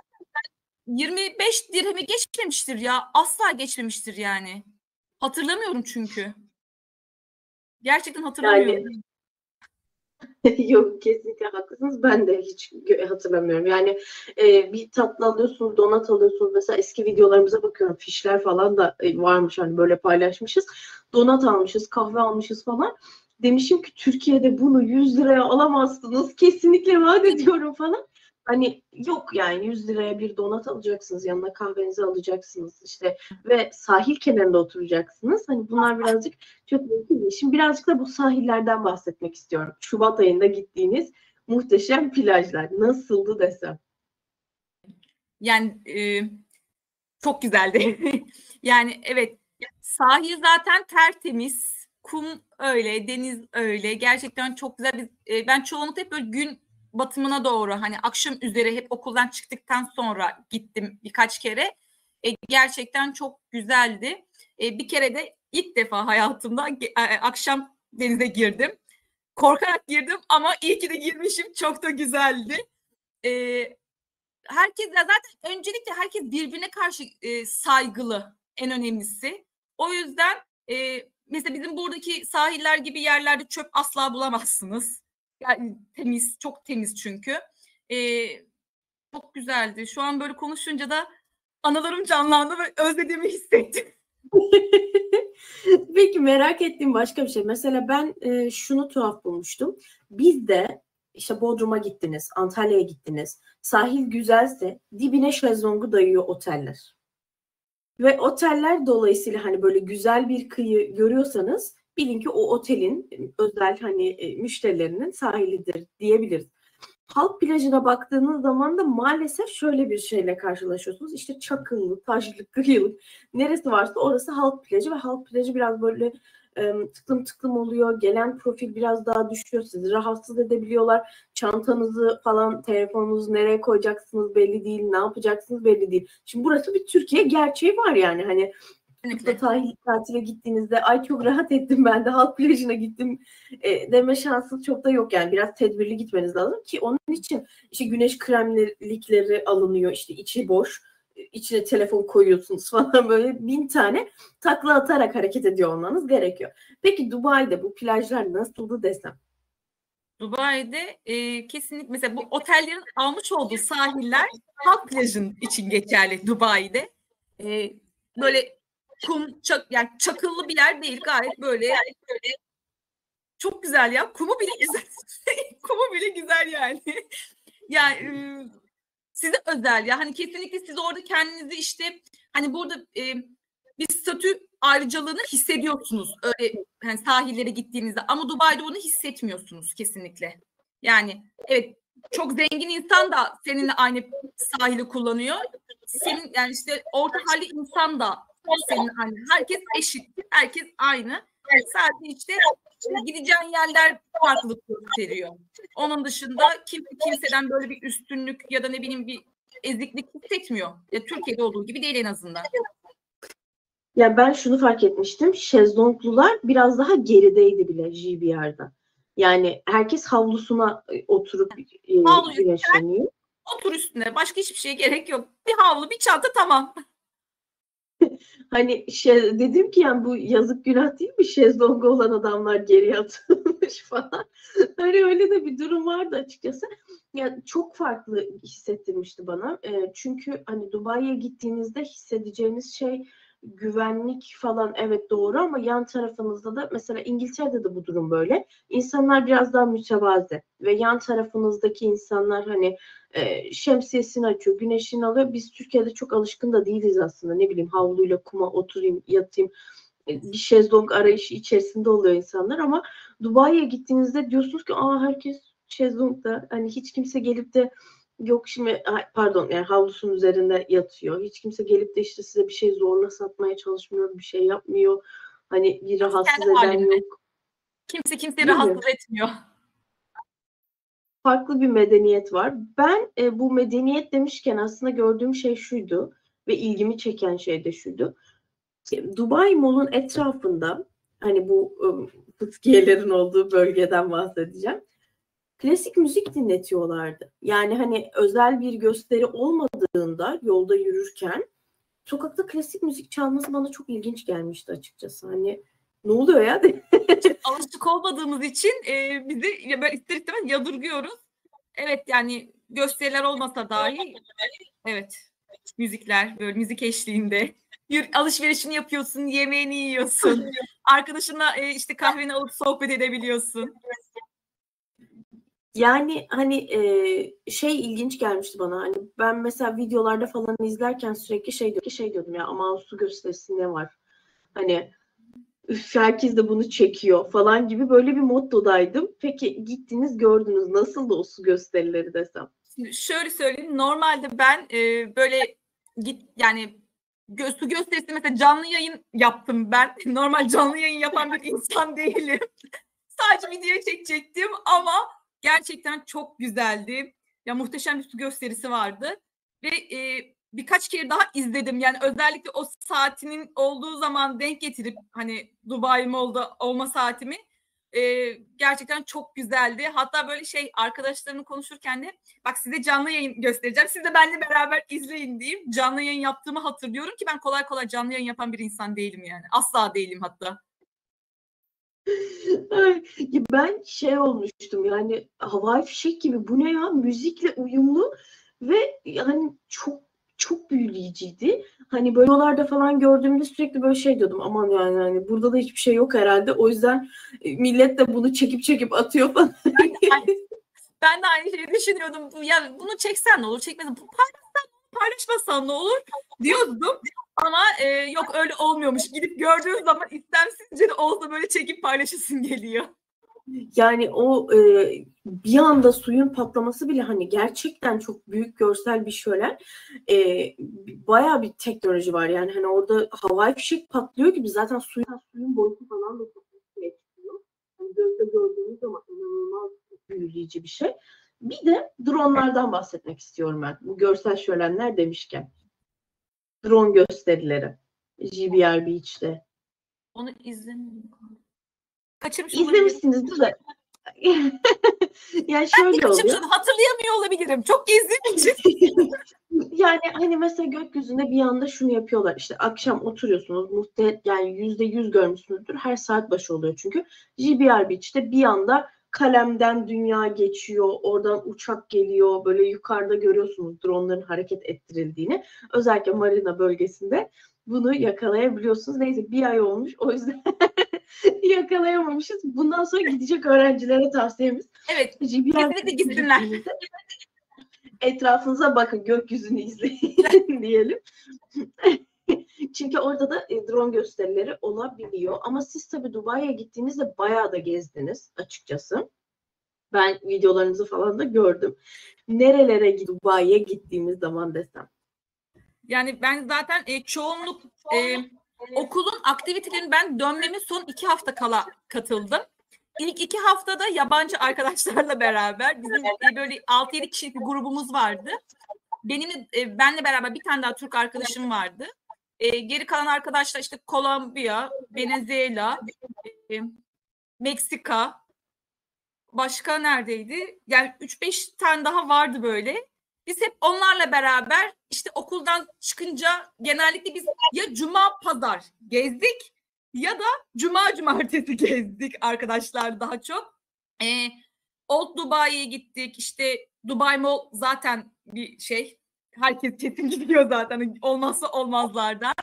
25 dirhemi geçmemiştir ya. Asla geçmemiştir yani. Hatırlamıyorum çünkü. Gerçekten hatırlamıyorum. Yani yok, kesinlikle haklısınız. Ben de hiç hatırlamıyorum. Yani bir tatlı alıyorsunuz, donat alıyorsunuz. Mesela eski videolarımıza bakıyorum. Fişler falan da varmış, hani böyle paylaşmışız. Donat almışız, kahve almışız falan. Demişim ki Türkiye'de bunu 100 liraya alamazsınız. Kesinlikle vaat ediyorum falan. Hani yok yani 100 liraya bir donat alacaksınız, yanına kahvenizi alacaksınız işte ve sahil kenarında oturacaksınız. Hani bunlar birazcık çok mümkün değil. Şimdi birazcık da bu sahillerden bahsetmek istiyorum. Şubat ayında gittiğiniz muhteşem plajlar nasıldı desem. Yani çok güzeldi. Yani evet, sahil zaten tertemiz, kum öyle, deniz öyle. Gerçekten çok güzel. Ben çoğunlukla hep böyle gün batımına doğru, hani akşam üzeri, hep okuldan çıktıktan sonra gittim birkaç kere. Gerçekten çok güzeldi. Bir kere de ilk defa hayatımda akşam denize girdim. Korkarak girdim ama iyi ki de girmişim. Çok da güzeldi. Herkes zaten öncelikle herkes birbirine karşı saygılı, en önemlisi. O yüzden mesela bizim buradaki sahiller gibi yerlerde çöp asla bulamazsınız. Yani temiz, çok temiz çünkü. Çok güzeldi. Şu an böyle konuşunca da anılarım canlandı ve özlediğimi hissettim. Peki merak ettiğim başka bir şey. Mesela ben şunu tuhaf bulmuştum. Biz de işte Bodrum'a gittiniz, Antalya'ya gittiniz. Sahil güzelse dibine şezlongu dayıyor oteller. Ve oteller dolayısıyla hani böyle güzel bir kıyı görüyorsanız bilin ki o otelin özel hani müşterilerinin sahilidir diyebiliriz. Halk plajına baktığınız zaman da maalesef şöyle bir şeyle karşılaşıyorsunuz. İşte çakıllı, taşlı, kıyılık neresi varsa orası halk plajı ve halk plajı biraz böyle tıklım tıklım oluyor. Gelen profil biraz daha düşüyor. Sizi rahatsız edebiliyorlar. Çantanızı falan, telefonunuzu nereye koyacaksınız belli değil. Ne yapacaksınız belli değil. Şimdi burası bir Türkiye gerçeği var yani. Hani sahil tatile gittiğinizde ay çok rahat ettim ben de halk plajına gittim deme şansınız çok da yok yani biraz tedbirli gitmeniz lazım ki onun için işte güneş kremlikleri alınıyor işte içi boş içine telefon koyuyorsunuz falan böyle 1000 tane takla atarak hareket ediyor olmanız gerekiyor. Peki Dubai'de bu plajlar nasıldı desem? Dubai'de kesinlikle mesela bu otellerin almış olduğu sahiller halk plajın için geçerli Dubai'de. Böyle kum yani çakıllı bir yer değil gayet böyle çok güzel ya. Kumu bile güzel. Kumu bile güzel yani. Yani size özel ya. Hani kesinlikle siz orada kendinizi işte hani burada bir statü ayrıcalığını hissediyorsunuz. Öyle hani sahillere gittiğinizde ama Dubai'de bunu hissetmiyorsunuz kesinlikle. Yani evet çok zengin insan da seninle aynı sahili kullanıyor. Senin yani işte orta halli insan da senin aynı. Herkes eşit. Herkes aynı. Sadece işte gideceğin yerler farklılık gösteriyor. Onun dışında kimseden böyle bir üstünlük ya da ne bileyim bir eziklik hissetmiyor. Ya Türkiye'de olduğu gibi değil en azından. Ya ben şunu fark etmiştim. Şezlonglular biraz daha gerideydi bile JBR'da. Yani herkes havlusuna oturup güneşleniyor. Otur üstüne. Başka hiçbir şeye gerek yok. Bir havlu, bir çanta tamam. Hani dedim ki yani bu yazık günah değil mi? Şezlongu olan adamlar geriye atılmış falan. Hani öyle de bir durum vardı açıkçası. Yani çok farklı hissettirmişti bana. Çünkü hani Dubai'ye gittiğinizde hissedeceğiniz şey güvenlik falan evet doğru ama yan tarafınızda da mesela İngiltere'de de bu durum böyle. İnsanlar biraz daha mütevazi ve yan tarafınızdaki insanlar hani şemsiyesini açıyor, güneşini alıyor. Biz Türkiye'de çok alışkın da değiliz aslında. Ne bileyim havluyla kuma oturayım, yatayım. Bir şezlong arayışı içerisinde oluyor insanlar ama Dubai'ye gittiğinizde diyorsunuz ki herkes şezlongda. Hani hiç kimse gelip de yok şimdi pardon yani havlusunun üzerinde yatıyor. Hiç kimse gelip de işte size bir şey zorla satmaya çalışmıyor, bir şey yapmıyor. Hani bir rahatsız eden yok. Kimse kimseyi rahatsız etmiyor. Farklı bir medeniyet var. Ben bu medeniyet demişken aslında gördüğüm şey şuydu ve ilgimi çeken şey de şuydu. Dubai Mall'un etrafında hani bu fıskiyelerin olduğu bölgeden bahsedeceğim. Klasik müzik dinletiyorlardı. Yani hani özel bir gösteri olmadığında yolda yürürken sokakta klasik müzik çalması bana çok ilginç gelmişti açıkçası. Hani ne oluyor ya? Alışık olmadığımız için bizi böyle ister istemez yadırgıyoruz. Evet yani gösteriler olmasa dahi evet müzikler böyle müzik eşliğinde alışverişini yapıyorsun, yemeğini yiyorsun. Arkadaşına işte kahveni alıp sohbet edebiliyorsun. Yani hani şey ilginç gelmişti bana. Hani ben mesela videolarda falan izlerken sürekli şey diyordum ya aman su gösterisi ne var? Hani herkes de bunu çekiyor falan gibi böyle bir moddodaydım. Peki gittiniz gördünüz nasıl da o su gösterileri desem? Şimdi şöyle söyleyeyim normalde ben böyle yani su gösterisi mesela canlı yayın yaptım ben. Normal canlı yayın yapan bir insan değilim. Sadece video çekecektim ama gerçekten çok güzeldi. Ya muhteşem bir su gösterisi vardı ve birkaç kere daha izledim. Yani özellikle o saatinin olduğu zaman denk getirip hani Dubai Mall'da olma saatimi gerçekten çok güzeldi. Hatta böyle arkadaşlarımla konuşurken de bak size canlı yayın göstereceğim. Siz de benimle beraber izleyin diyeyim. Canlı yayın yaptığımı hatırlıyorum ki ben kolay kolay canlı yayın yapan bir insan değilim yani. Asla değilim hatta. Ay, ben şey olmuştum yani havai fişek gibi, bu ne ya, müzikle uyumlu ve yani çok büyüleyiciydi. Hani böyle yollarda falan gördüğümde sürekli böyle şey diyordum, aman yani hani burada da hiçbir şey yok herhalde. O yüzden millet de bunu çekip atıyor falan. Ben de aynı şeyi düşünüyordum. Ya bunu çeksen ne olur, çekmesen paylaşmasan ne olur diyordum. Ama yok öyle olmuyormuş. Gidip gördüğün zaman istemsizce de olsa böyle çekip paylaşasın geliyor. Yani o bir anda suyun patlaması bile hani gerçekten çok büyük görsel bir şölen. Bayağı bir teknoloji var yani hani orada havai fişek patlıyor gibi, zaten suyun boyutu falan da çok büyük. Hani gözle gördüğünüz zaman inanılmaz büyüleyici bir şey. Bir de dronlardan bahsetmek istiyorum ben. Bu görsel şölenler demişken. Drone gösterileri. GBR Beach'te. Onu izlemiyorum. Kaçırmış İzlemişsinizdir de. Yani şöyle oluyor. Hatırlayamıyor olabilirim. Çok gezdiğim için. Yani hani mesela gökyüzünde bir anda şunu yapıyorlar. İşte akşam oturuyorsunuz. Yani %100 görmüşsünüzdür. Her saat başı oluyor çünkü. GBR Beach'te bir anda kalemden dünya geçiyor. Oradan uçak geliyor. Böyle yukarıda görüyorsunuz dronların hareket ettirildiğini. Özellikle Marina bölgesinde bunu yakalayabiliyorsunuz. Neyse bir ay olmuş. O yüzden yakalayamamışız. Bundan sonra gidecek öğrencilere tavsiyemiz. Evet. GBR Kesinlikle gitsinler. Etrafınıza bakın, gökyüzünü izleyin diyelim. Çünkü orada da drone gösterileri olabiliyor. Ama siz tabii Dubai'ye gittiğinizde bayağı da gezdiniz açıkçası. Ben videolarınızı falan da gördüm. Nerelere Dubai'ye gittiğimiz zaman desem. Yani ben zaten çoğunluk okulun aktivitelerine ben dönmemin son 2 hafta kala katıldım. İlk 2 haftada yabancı arkadaşlarla beraber bizim böyle 6-7 kişilik bir grubumuz vardı. Benle beraber bir tane daha Türk arkadaşım vardı. Geri kalan arkadaşlar işte Kolombiya, Venezuela, Meksika, başka neredeydi? Yani 3-5 tane daha vardı böyle. Biz hep onlarla beraber işte okuldan çıkınca genellikle biz ya cuma pazar gezdik ya da cuma cumartesi gezdik arkadaşlar daha çok. Old Dubai'ye gittik. İşte Dubai Mall zaten bir şey. Herkes kesin gidiyor zaten. Olmazsa olmazlardan.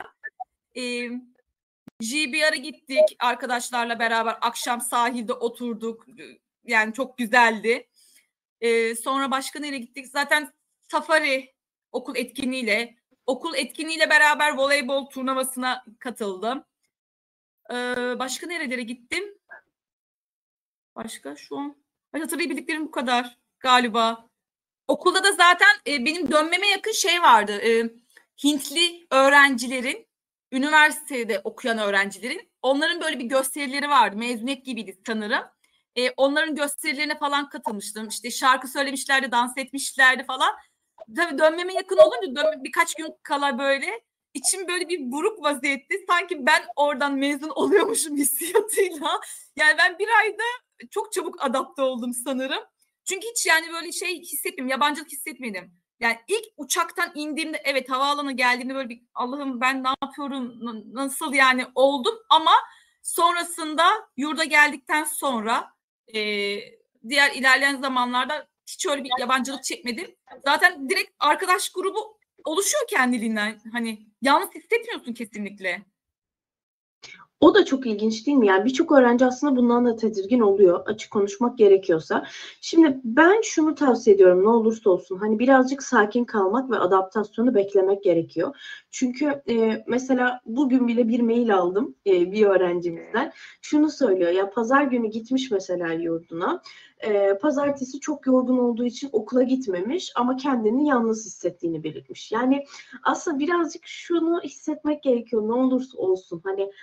GBR'a gittik arkadaşlarla beraber. Akşam sahilde oturduk. Yani çok güzeldi. Sonra başka nereye gittik? Zaten safari okul etkinliğiyle beraber voleybol turnuvasına katıldım. Başka nerelere gittim? Başka şu an hatırlayabildiklerim bu kadar galiba. Okulda da zaten benim dönmeme yakın şey vardı. Hintli öğrencilerin, üniversitede okuyan öğrencilerin, onların böyle bir gösterileri vardı. Mezuniyet gibiydi sanırım. Onların gösterilerine falan katılmıştım. İşte şarkı söylemişlerdi, dans etmişlerdi falan. Tabii dönmeme yakın olunca birkaç gün kala böyle içim böyle bir buruk vaziyette. Sanki ben oradan mezun oluyormuşum hissiyatıyla. Yani ben bir ayda çok çabuk adapte oldum sanırım. Çünkü hiç yani böyle şey hissetmedim, yabancılık hissetmedim. Yani ilk uçaktan indiğimde evet havaalanına geldiğimde böyle bir Allah'ım ben ne yapıyorum, nasıl yani oldum ama sonrasında yurda geldikten sonra diğer ilerleyen zamanlarda hiç öyle bir yabancılık çekmedim. Zaten direkt arkadaş grubu oluşuyor kendiliğinden. Hani yalnız hissetmiyorsun kesinlikle. O da çok ilginç değil mi? Yani birçok öğrenci aslında bundan da tedirgin oluyor, açık konuşmak gerekiyorsa. Şimdi ben şunu tavsiye ediyorum, ne olursa olsun hani birazcık sakin kalmak ve adaptasyonu beklemek gerekiyor. Çünkü mesela bugün bile bir mail aldım bir öğrencimizden. Şunu söylüyor, ya pazar günü gitmiş mesela yurduna. Pazartesi çok yorgun olduğu için okula gitmemiş ama kendini yalnız hissettiğini belirtmiş. Yani aslında birazcık şunu hissetmek gerekiyor, ne olursa olsun hani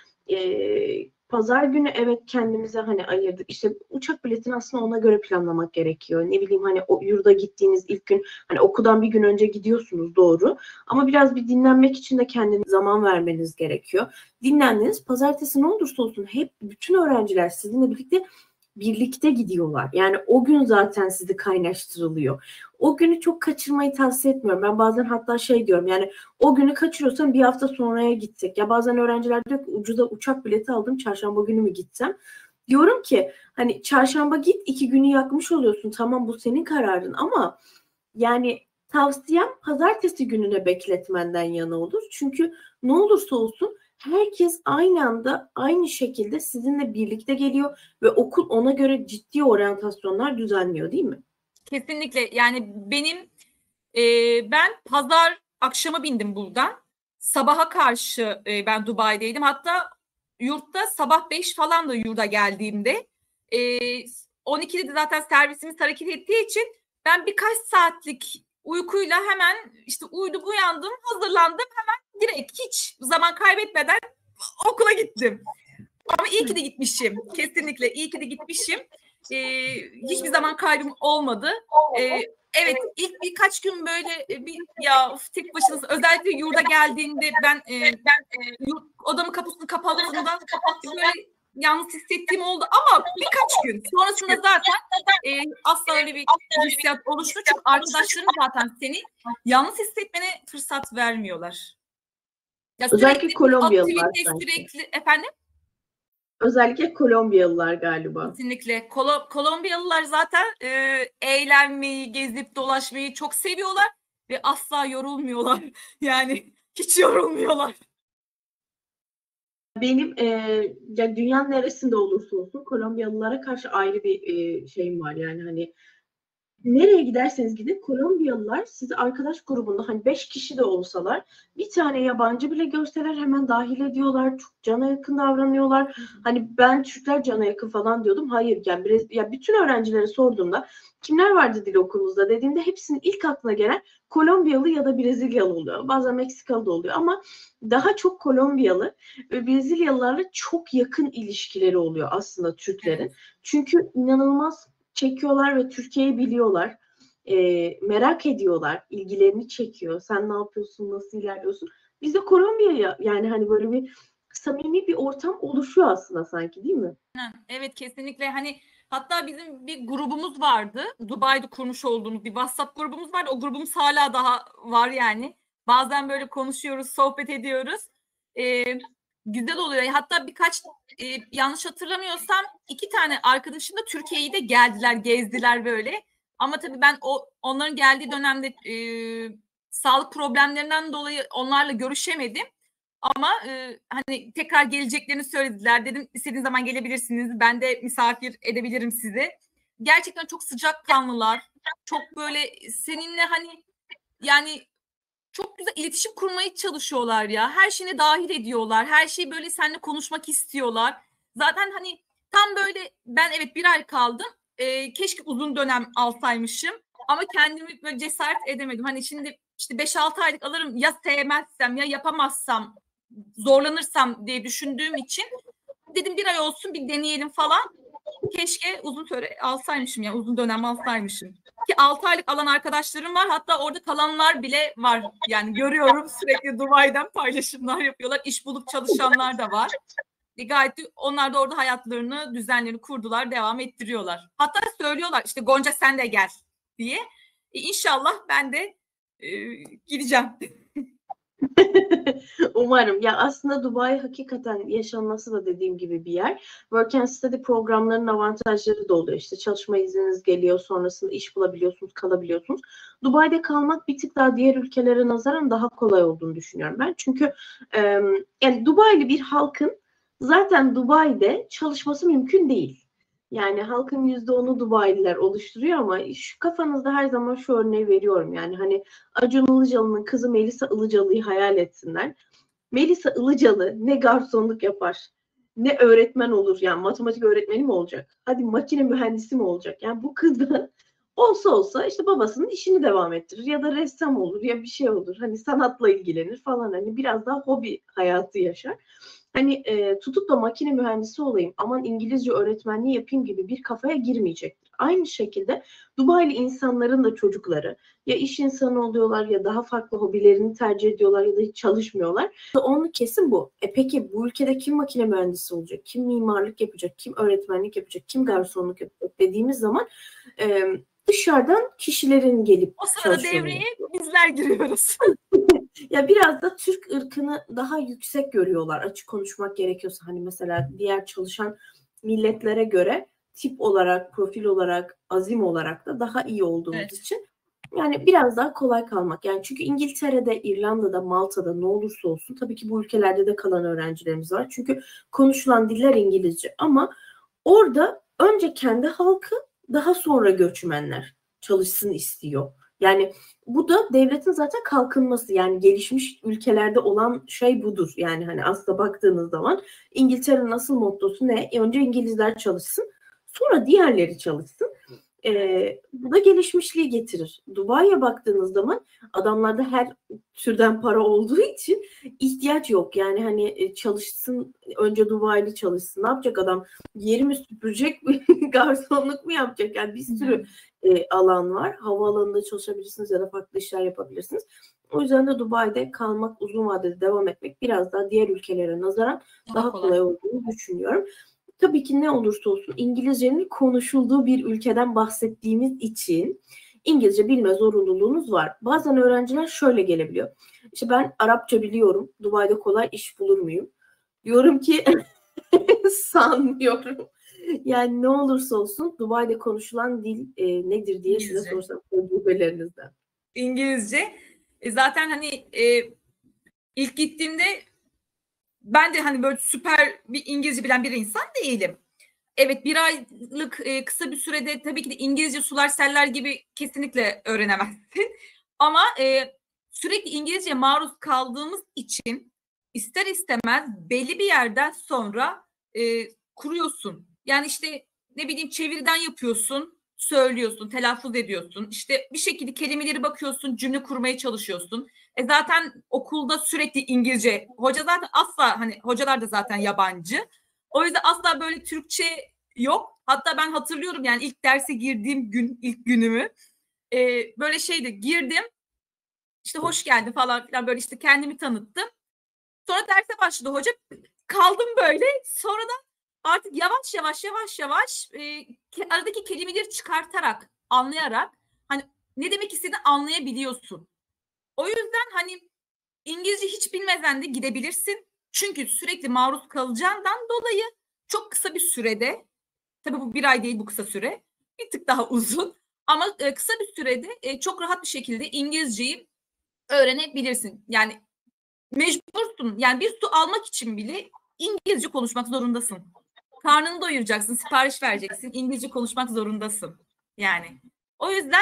pazar günü evet kendimize hani ayırdık. İşte uçak biletini aslında ona göre planlamak gerekiyor. Ne bileyim hani o yurda gittiğiniz ilk gün hani okuldan bir gün önce gidiyorsunuz, doğru. Ama biraz bir dinlenmek için de kendinize zaman vermeniz gerekiyor. Dinlendiniz. Pazartesi ne olursa olsun hep bütün öğrenciler sizinle birlikte gidiyorlar. Yani o gün zaten sizi kaynaştırılıyor. O günü çok kaçırmayı tavsiye etmiyorum. Ben bazen hatta şey diyorum, yani o günü kaçırıyorsam bir hafta sonraya gitsek. Ya bazen öğrenciler diyor ki ucuza uçak bileti aldım, çarşamba günü mü gitsem? Diyorum ki hani çarşamba git 2 günü yakmış oluyorsun. Tamam, bu senin kararın ama yani tavsiyem pazartesi gününe bekletmenden yana olur. Çünkü ne olursa olsun herkes aynı anda aynı şekilde sizinle birlikte geliyor ve okul ona göre ciddi oryantasyonlar düzenliyor, değil mi? Kesinlikle. Yani ben pazar akşamı bindim buradan. Sabaha karşı ben Dubai'deydim. Hatta yurtta sabah 5 falan da yurda geldiğimde 12'de de zaten servisimiz hareket ettiği için ben birkaç saatlik uykuyla hemen işte uyudum, uyandım, hazırlandım, hemen direkt hiç zaman kaybetmeden okula gittim. Ama iyi ki de gitmişim. Kesinlikle iyi ki de gitmişim. Hiçbir zaman kaybım olmadı. Evet, ilk birkaç gün böyle tek başınıza, özellikle yurda geldiğinde ben odamın kapısını kapattığımda böyle yalnız hissettiğim oldu ama birkaç gün sonrasında zaten asla öyle bir hissiyat oluştu. Çünkü arkadaşların zaten seni yalnız hissetmene fırsat vermiyorlar. Ya özellikle Kolombiyalılar aktivite, sürekli efendim. Özellikle Kolombiyalılar galiba. Kesinlikle. Kolombiyalılar zaten eğlenmeyi, gezip dolaşmayı çok seviyorlar ve asla yorulmuyorlar. Yani hiç yorulmuyorlar. Benim ya dünyanın neresinde olursa olsun Kolombiyalılara karşı ayrı bir şeyim var. Yani hani nereye giderseniz gidin Kolombiyalılar sizi arkadaş grubunda hani 5 kişi de olsalar bir tane yabancı bile görseler hemen dahil ediyorlar. Çok cana yakın davranıyorlar. Hani ben Türkler cana yakın falan diyordum. Hayır yani ya bütün öğrencilere sorduğumda kimler vardı dil okulunuzda dediğimde hepsinin ilk aklına gelen Kolombiyalı ya da Brezilyalı oluyor. Bazen Meksikalı da oluyor ama daha çok Kolombiyalı ve Brezilyalılarla çok yakın ilişkileri oluyor aslında Türklerin. Evet. Çünkü inanılmaz çekiyorlar ve Türkiye'yi biliyorlar. Merak ediyorlar. İlgilerini çekiyor. Sen ne yapıyorsun? Nasıl ilerliyorsun? Biz de Kolombiya'ya yani hani böyle bir samimi bir ortam oluşuyor aslında sanki, değil mi? Evet, kesinlikle. Hani hatta bizim bir grubumuz vardı. Dubai'de kurmuş olduğumuz bir WhatsApp grubumuz vardı. O grubumuz hala daha var yani. Bazen böyle konuşuyoruz, sohbet ediyoruz. Güzel oluyor. Hatta birkaç yanlış hatırlamıyorsam 2 tane arkadaşım da Türkiye'yi de geldiler, gezdiler böyle. Ama tabii ben onların geldiği dönemde sağlık problemlerinden dolayı onlarla görüşemedim. Ama hani tekrar geleceklerini söylediler. Dedim istediğiniz zaman gelebilirsiniz. Ben de misafir edebilirim sizi. Gerçekten çok sıcakkanlılar. Çok böyle seninle hani yani çok güzel iletişim kurmaya çalışıyorlar ya. Her şeyine dahil ediyorlar. Her şeyi böyle seninle konuşmak istiyorlar. Zaten hani tam böyle ben evet 1 ay kaldım. Keşke uzun dönem alsaymışım. Ama kendimi böyle cesaret edemedim. Hani şimdi işte 5-6 aylık alırım ya sevmezsem ya yapamazsam zorlanırsam diye düşündüğüm için dedim 1 ay olsun bir deneyelim falan. Keşke uzun süre alsaymışım ya uzun dönem alsaymışım. Ki 6 aylık alan arkadaşlarım var. Hatta orada kalanlar bile var. Yani görüyorum sürekli Dubai'den paylaşımlar yapıyorlar. İş bulup çalışanlar da var. Gayet onlar da orada hayatlarını, düzenlerini kurdular, devam ettiriyorlar. Hatta söylüyorlar işte Gonca sen de gel diye. İnşallah ben de gideceğim. Umarım. Ya aslında Dubai hakikaten yaşanması da dediğim gibi bir yer. Work and Study programlarının avantajları da oluyor. İşte çalışma izniniz geliyor, sonrasında iş bulabiliyorsunuz, kalabiliyorsunuz. Dubai'de kalmak bir tık daha diğer ülkelere nazaran daha kolay olduğunu düşünüyorum ben. Çünkü yani Dubai'li bir halkın zaten Dubai'de çalışması mümkün değil. Yani halkın %10'u Dubai'liler oluşturuyor ama şu kafanızda her zaman şu örneği veriyorum. Yani hani Acun Ilıcalı'nın kızı Melisa Ilıcalı'yı hayal etsinler. Melisa Ilıcalı ne garsonluk yapar, ne öğretmen olur. Yani matematik öğretmeni mi olacak? Hadi makine mühendisi mi olacak? Yani bu kız da olsa işte babasının işini devam ettirir ya da ressam olur ya bir şey olur. Hani sanatla ilgilenir falan. Hani biraz daha hobi hayatı yaşar. Hani tutup da makine mühendisi olayım, aman İngilizce öğretmenliği yapayım gibi bir kafaya girmeyecektir. Aynı şekilde Dubai'li insanların da çocukları ya iş insanı oluyorlar ya daha farklı hobilerini tercih ediyorlar ya da hiç çalışmıyorlar. Onun kesin bu. Peki bu ülkede kim makine mühendisi olacak? Kim mimarlık yapacak? Kim öğretmenlik yapacak? Kim garsonluk yapacak dediğimiz zaman dışarıdan kişilerin gelip o sırada devreye bizler giriyoruz. Ya biraz da Türk ırkını daha yüksek görüyorlar açık konuşmak gerekiyorsa. Hani mesela diğer çalışan milletlere göre tip olarak, profil olarak, azim olarak da daha iyi olduğumuz için yani biraz daha kolay kalmak. Yani çünkü İngiltere'de, İrlanda'da, Malta'da ne olursa olsun tabii ki bu ülkelerde de kalan öğrencilerimiz var. Çünkü konuşulan diller İngilizce ama orada önce kendi halkı daha sonra göçmenler çalışsın istiyor. Yani bu da devletin zaten kalkınması, yani gelişmiş ülkelerde olan şey budur. Yani hani aslında baktığınız zaman İngiltere'nin asıl mottosu ne? Önce İngilizler çalışsın, sonra diğerleri çalışsın. Bu da gelişmişliği getirir. Dubai'ye baktığınız zaman adamlarda her türden para olduğu için ihtiyaç yok. Yani hani çalışsın, önce Dubai'li çalışsın. Ne yapacak adam? Yeri mi süpürecek mi? Garsonluk mu yapacak? Yani bir sürü alan var. Havaalanında çalışabilirsiniz ya da farklı işler yapabilirsiniz. O yüzden de Dubai'de kalmak, uzun vadede devam etmek biraz daha diğer ülkelere nazaran daha kolay olduğunu düşünüyorum. Tabii ki ne olursa olsun İngilizcenin konuşulduğu bir ülkeden bahsettiğimiz için İngilizce bilme zorunluluğunuz var. Bazen öğrenciler şöyle gelebiliyor. İşte ben Arapça biliyorum. Dubai'de kolay iş bulur muyum? Diyorum ki sanmıyorum. Yani ne olursa olsun Dubai'de konuşulan dil nedir diye İngilizce. Size sorsam tecrübelerinizden. İngilizce. Zaten hani ilk gittiğimde ben de hani böyle süper bir İngilizce bilen bir insan değilim. Evet, bir aylık kısa bir sürede tabii ki de İngilizce sular seller gibi kesinlikle öğrenemezsin. Ama sürekli İngilizce maruz kaldığımız için ister istemez belli bir yerden sonra kuruyorsun. Yani işte ne bileyim çeviriden yapıyorsun, söylüyorsun, telaffuz ediyorsun. İşte bir şekilde kelimeleri bakıyorsun, cümle kurmaya çalışıyorsun. Zaten okulda sürekli İngilizce. Hoca zaten asla hani hocalar da zaten yabancı. O yüzden asla böyle Türkçe yok. Hatta ben hatırlıyorum yani ilk derse girdiğim gün, ilk günümü böyle şeydi, girdim işte hoş geldin falan filan böyle işte kendimi tanıttım. Sonra derse başladı hoca. Kaldım böyle. Sonra da artık yavaş yavaş aradaki kelimeleri çıkartarak, anlayarak hani ne demek istediğini anlayabiliyorsun. O yüzden hani İngilizce hiç bilmeden de gidebilirsin. Çünkü sürekli maruz kalacağından dolayı çok kısa bir sürede, tabii bu bir ay değil bu kısa süre, bir tık daha uzun ama kısa bir sürede çok rahat bir şekilde İngilizceyi öğrenebilirsin. Yani mecbursun. Yani bir su almak için bile İngilizce konuşmak zorundasın. Karnını doyuracaksın, sipariş vereceksin, İngilizce konuşmak zorundasın. Yani o yüzden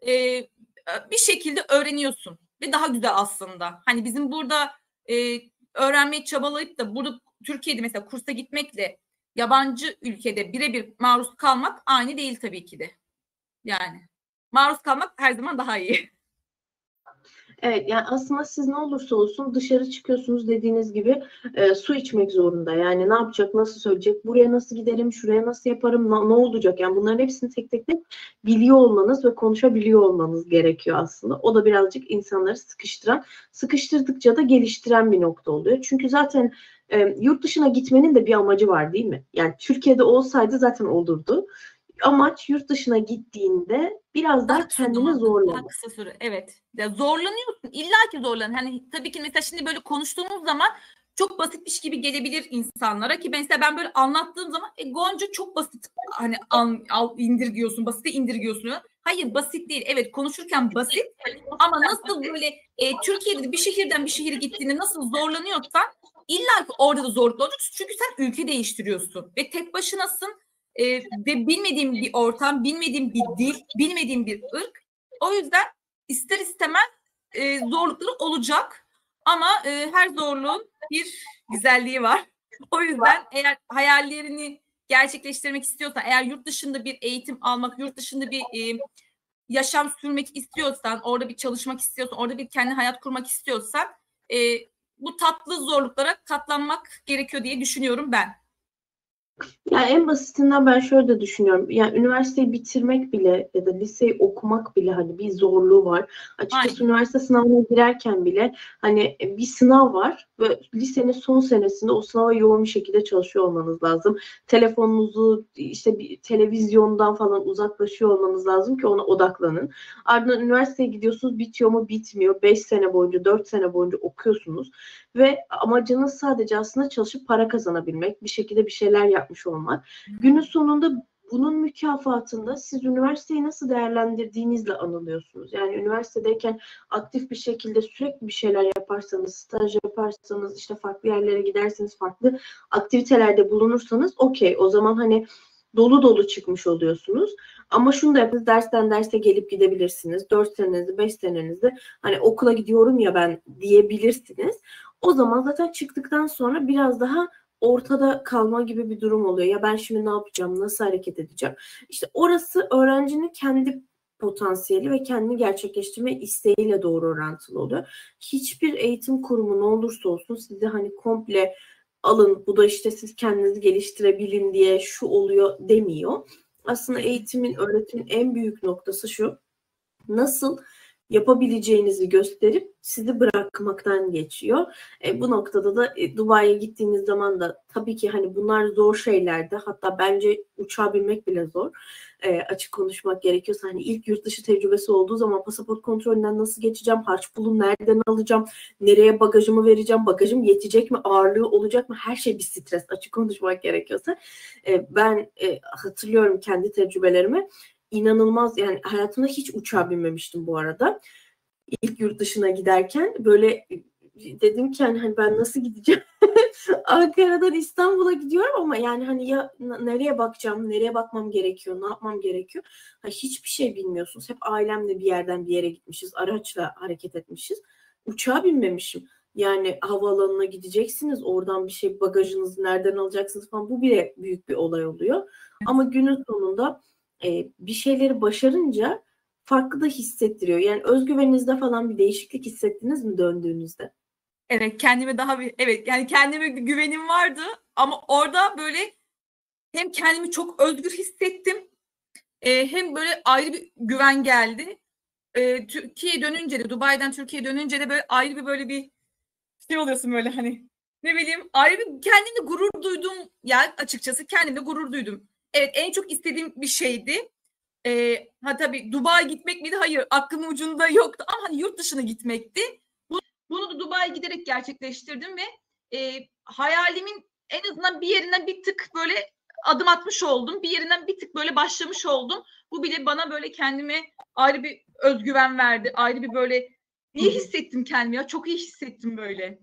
bir şekilde öğreniyorsun ve daha güzel aslında. Hani bizim burada öğrenmeye çabalayıp da burada Türkiye'de mesela kursa gitmekle yabancı ülkede birebir maruz kalmak aynı değil tabii ki de. Yani maruz kalmak her zaman daha iyi. Evet, yani aslında siz ne olursa olsun dışarı çıkıyorsunuz dediğiniz gibi su içmek zorunda. Yani ne yapacak, nasıl söyleyecek, buraya nasıl giderim, şuraya nasıl yaparım, ne olacak? Yani bunların hepsini tek tek biliyor olmanız ve konuşabiliyor olmanız gerekiyor aslında. O da birazcık insanları sıkıştırdıkça da geliştiren bir nokta oluyor. Çünkü zaten yurt dışına gitmenin de bir amacı var değil mi? Yani Türkiye'de olsaydı zaten olurdu. Amaç yurt dışına gittiğinde biraz daha kendini zorlamak. Daha kısa süre. Evet. Ya zorlanıyorsun. İlla ki zorlan. Hani tabii ki mesela şimdi böyle konuştuğumuz zaman çok basitmiş gibi gelebilir insanlara ki mesela ben böyle anlattığım zaman Gonca çok basit hani indirgiyorsun, basite indirgiyorsun. Hayır basit değil. Evet konuşurken basit ama nasıl böyle Türkiye'de bir şehirden bir şehire gittiğinde nasıl zorlanıyorsan illa ki orada da zorluk olacak. Çünkü sen ülke değiştiriyorsun ve tek başınasın. Ve bilmediğim bir ortam, bilmediğim bir dil, bilmediğim bir ırk. O yüzden ister istemez zorlukları olacak. Ama her zorluğun bir güzelliği var. O yüzden eğer hayallerini gerçekleştirmek istiyorsan, eğer yurt dışında bir eğitim almak, yurt dışında bir yaşam sürmek istiyorsan, orada bir çalışmak istiyorsan, orada bir kendi hayat kurmak istiyorsan bu tatlı zorluklara katlanmak gerekiyor diye düşünüyorum ben. Yani en basitinden ben şöyle de düşünüyorum. Yani üniversiteyi bitirmek bile ya da liseyi okumak bile hani bir zorluğu var. Açıkçası üniversite sınavına girerken bile hani bir sınav var ve lisenin son senesinde o sınava yoğun bir şekilde çalışıyor olmanız lazım. Telefonunuzu işte bir televizyondan falan uzaklaşıyor olmanız lazım ki ona odaklanın. Ardından üniversiteye gidiyorsunuz, bitiyor mu bitmiyor. 5 sene boyunca 4 sene boyunca okuyorsunuz ve amacınız sadece aslında çalışıp para kazanabilmek, bir şekilde bir şeyler yapmak. yapmış olmak. Günün sonunda bunun mükafatında siz üniversiteyi nasıl değerlendirdiğinizle anılıyorsunuz. Yani üniversitedeyken aktif bir şekilde sürekli bir şeyler yaparsanız, staj yaparsanız, işte farklı yerlere giderseniz, farklı aktivitelerde bulunursanız okey. O zaman hani dolu dolu çıkmış oluyorsunuz. Ama şunu da yapın, dersten derse gelip gidebilirsiniz. 4 senenizi, 5 senenizi hani okula gidiyorum ya ben diyebilirsiniz. O zaman zaten çıktıktan sonra biraz daha ortada kalma gibi bir durum oluyor. Ya ben şimdi ne yapacağım, nasıl hareket edeceğim? İşte orası öğrencinin kendi potansiyeli ve kendini gerçekleştirme isteğiyle doğru orantılı oluyor. Hiçbir eğitim kurumu ne olursa olsun sizi hani komple alın, bu da işte siz kendinizi geliştirebilin diye şu oluyor demiyor. Aslında eğitimin, öğretimin en büyük noktası şu: nasıl yapabileceğinizi gösterip sizi bırakmaktan geçiyor. Bu noktada da Dubai'ye gittiğiniz zaman da tabii ki hani bunlar zor şeylerdi. Hatta bence uçağa binmek bile zor. Açık konuşmak gerekiyorsa hani ilk yurt dışı tecrübesi olduğu zaman pasaport kontrolünden nasıl geçeceğim, harç pulunu nereden alacağım, nereye bagajımı vereceğim, bagajım yetecek mi, ağırlığı olacak mı, her şey bir stres, açık konuşmak gerekiyorsa. Ben hatırlıyorum kendi tecrübelerimi. İnanılmaz, yani hayatımda hiç uçağa binmemiştim bu arada. İlk yurt dışına giderken böyle dedim ki hani ben nasıl gideceğim? Ankara'dan İstanbul'a gidiyorum ama yani hani ya nereye bakacağım, nereye bakmam gerekiyor, ne yapmam gerekiyor? Ha, hiçbir şey bilmiyorsunuz. Hep ailemle bir yerden bir yere gitmişiz, araçla hareket etmişiz. Uçağa binmemişim. Yani havaalanına gideceksiniz, oradan bir şey, bagajınızı nereden alacaksınız falan, bu bile büyük bir olay oluyor. Ama günün sonunda bir şeyleri başarınca farklı da hissettiriyor. Yani özgüveninizde falan bir değişiklik hissettiniz mi döndüğünüzde? Evet, kendime daha bir yani kendime bir güvenim vardı ama orada böyle hem kendimi çok özgür hissettim, hem böyle ayrı bir güven geldi. Türkiye'ye dönünce de, Dubai'den Türkiye'ye dönünce de böyle ayrı bir böyle bir şey oluyorsun, böyle hani ne bileyim, ayrı bir kendimle gurur duydum ya, açıkçası kendimle gurur duydum. Evet, en çok istediğim bir şeydi. Ha tabii Dubai gitmek miydi? Hayır, aklımın ucunda yoktu ama hani yurt dışına gitmekti. Bunu da Dubai'ye giderek gerçekleştirdim ve hayalimin en azından bir yerinden bir tık böyle adım atmış oldum. Bir yerinden bir tık böyle başlamış oldum. Bu bile bana böyle kendime ayrı bir özgüven verdi. Ayrı bir böyle iyi hissettim kendimi ya. Çok iyi hissettim böyle.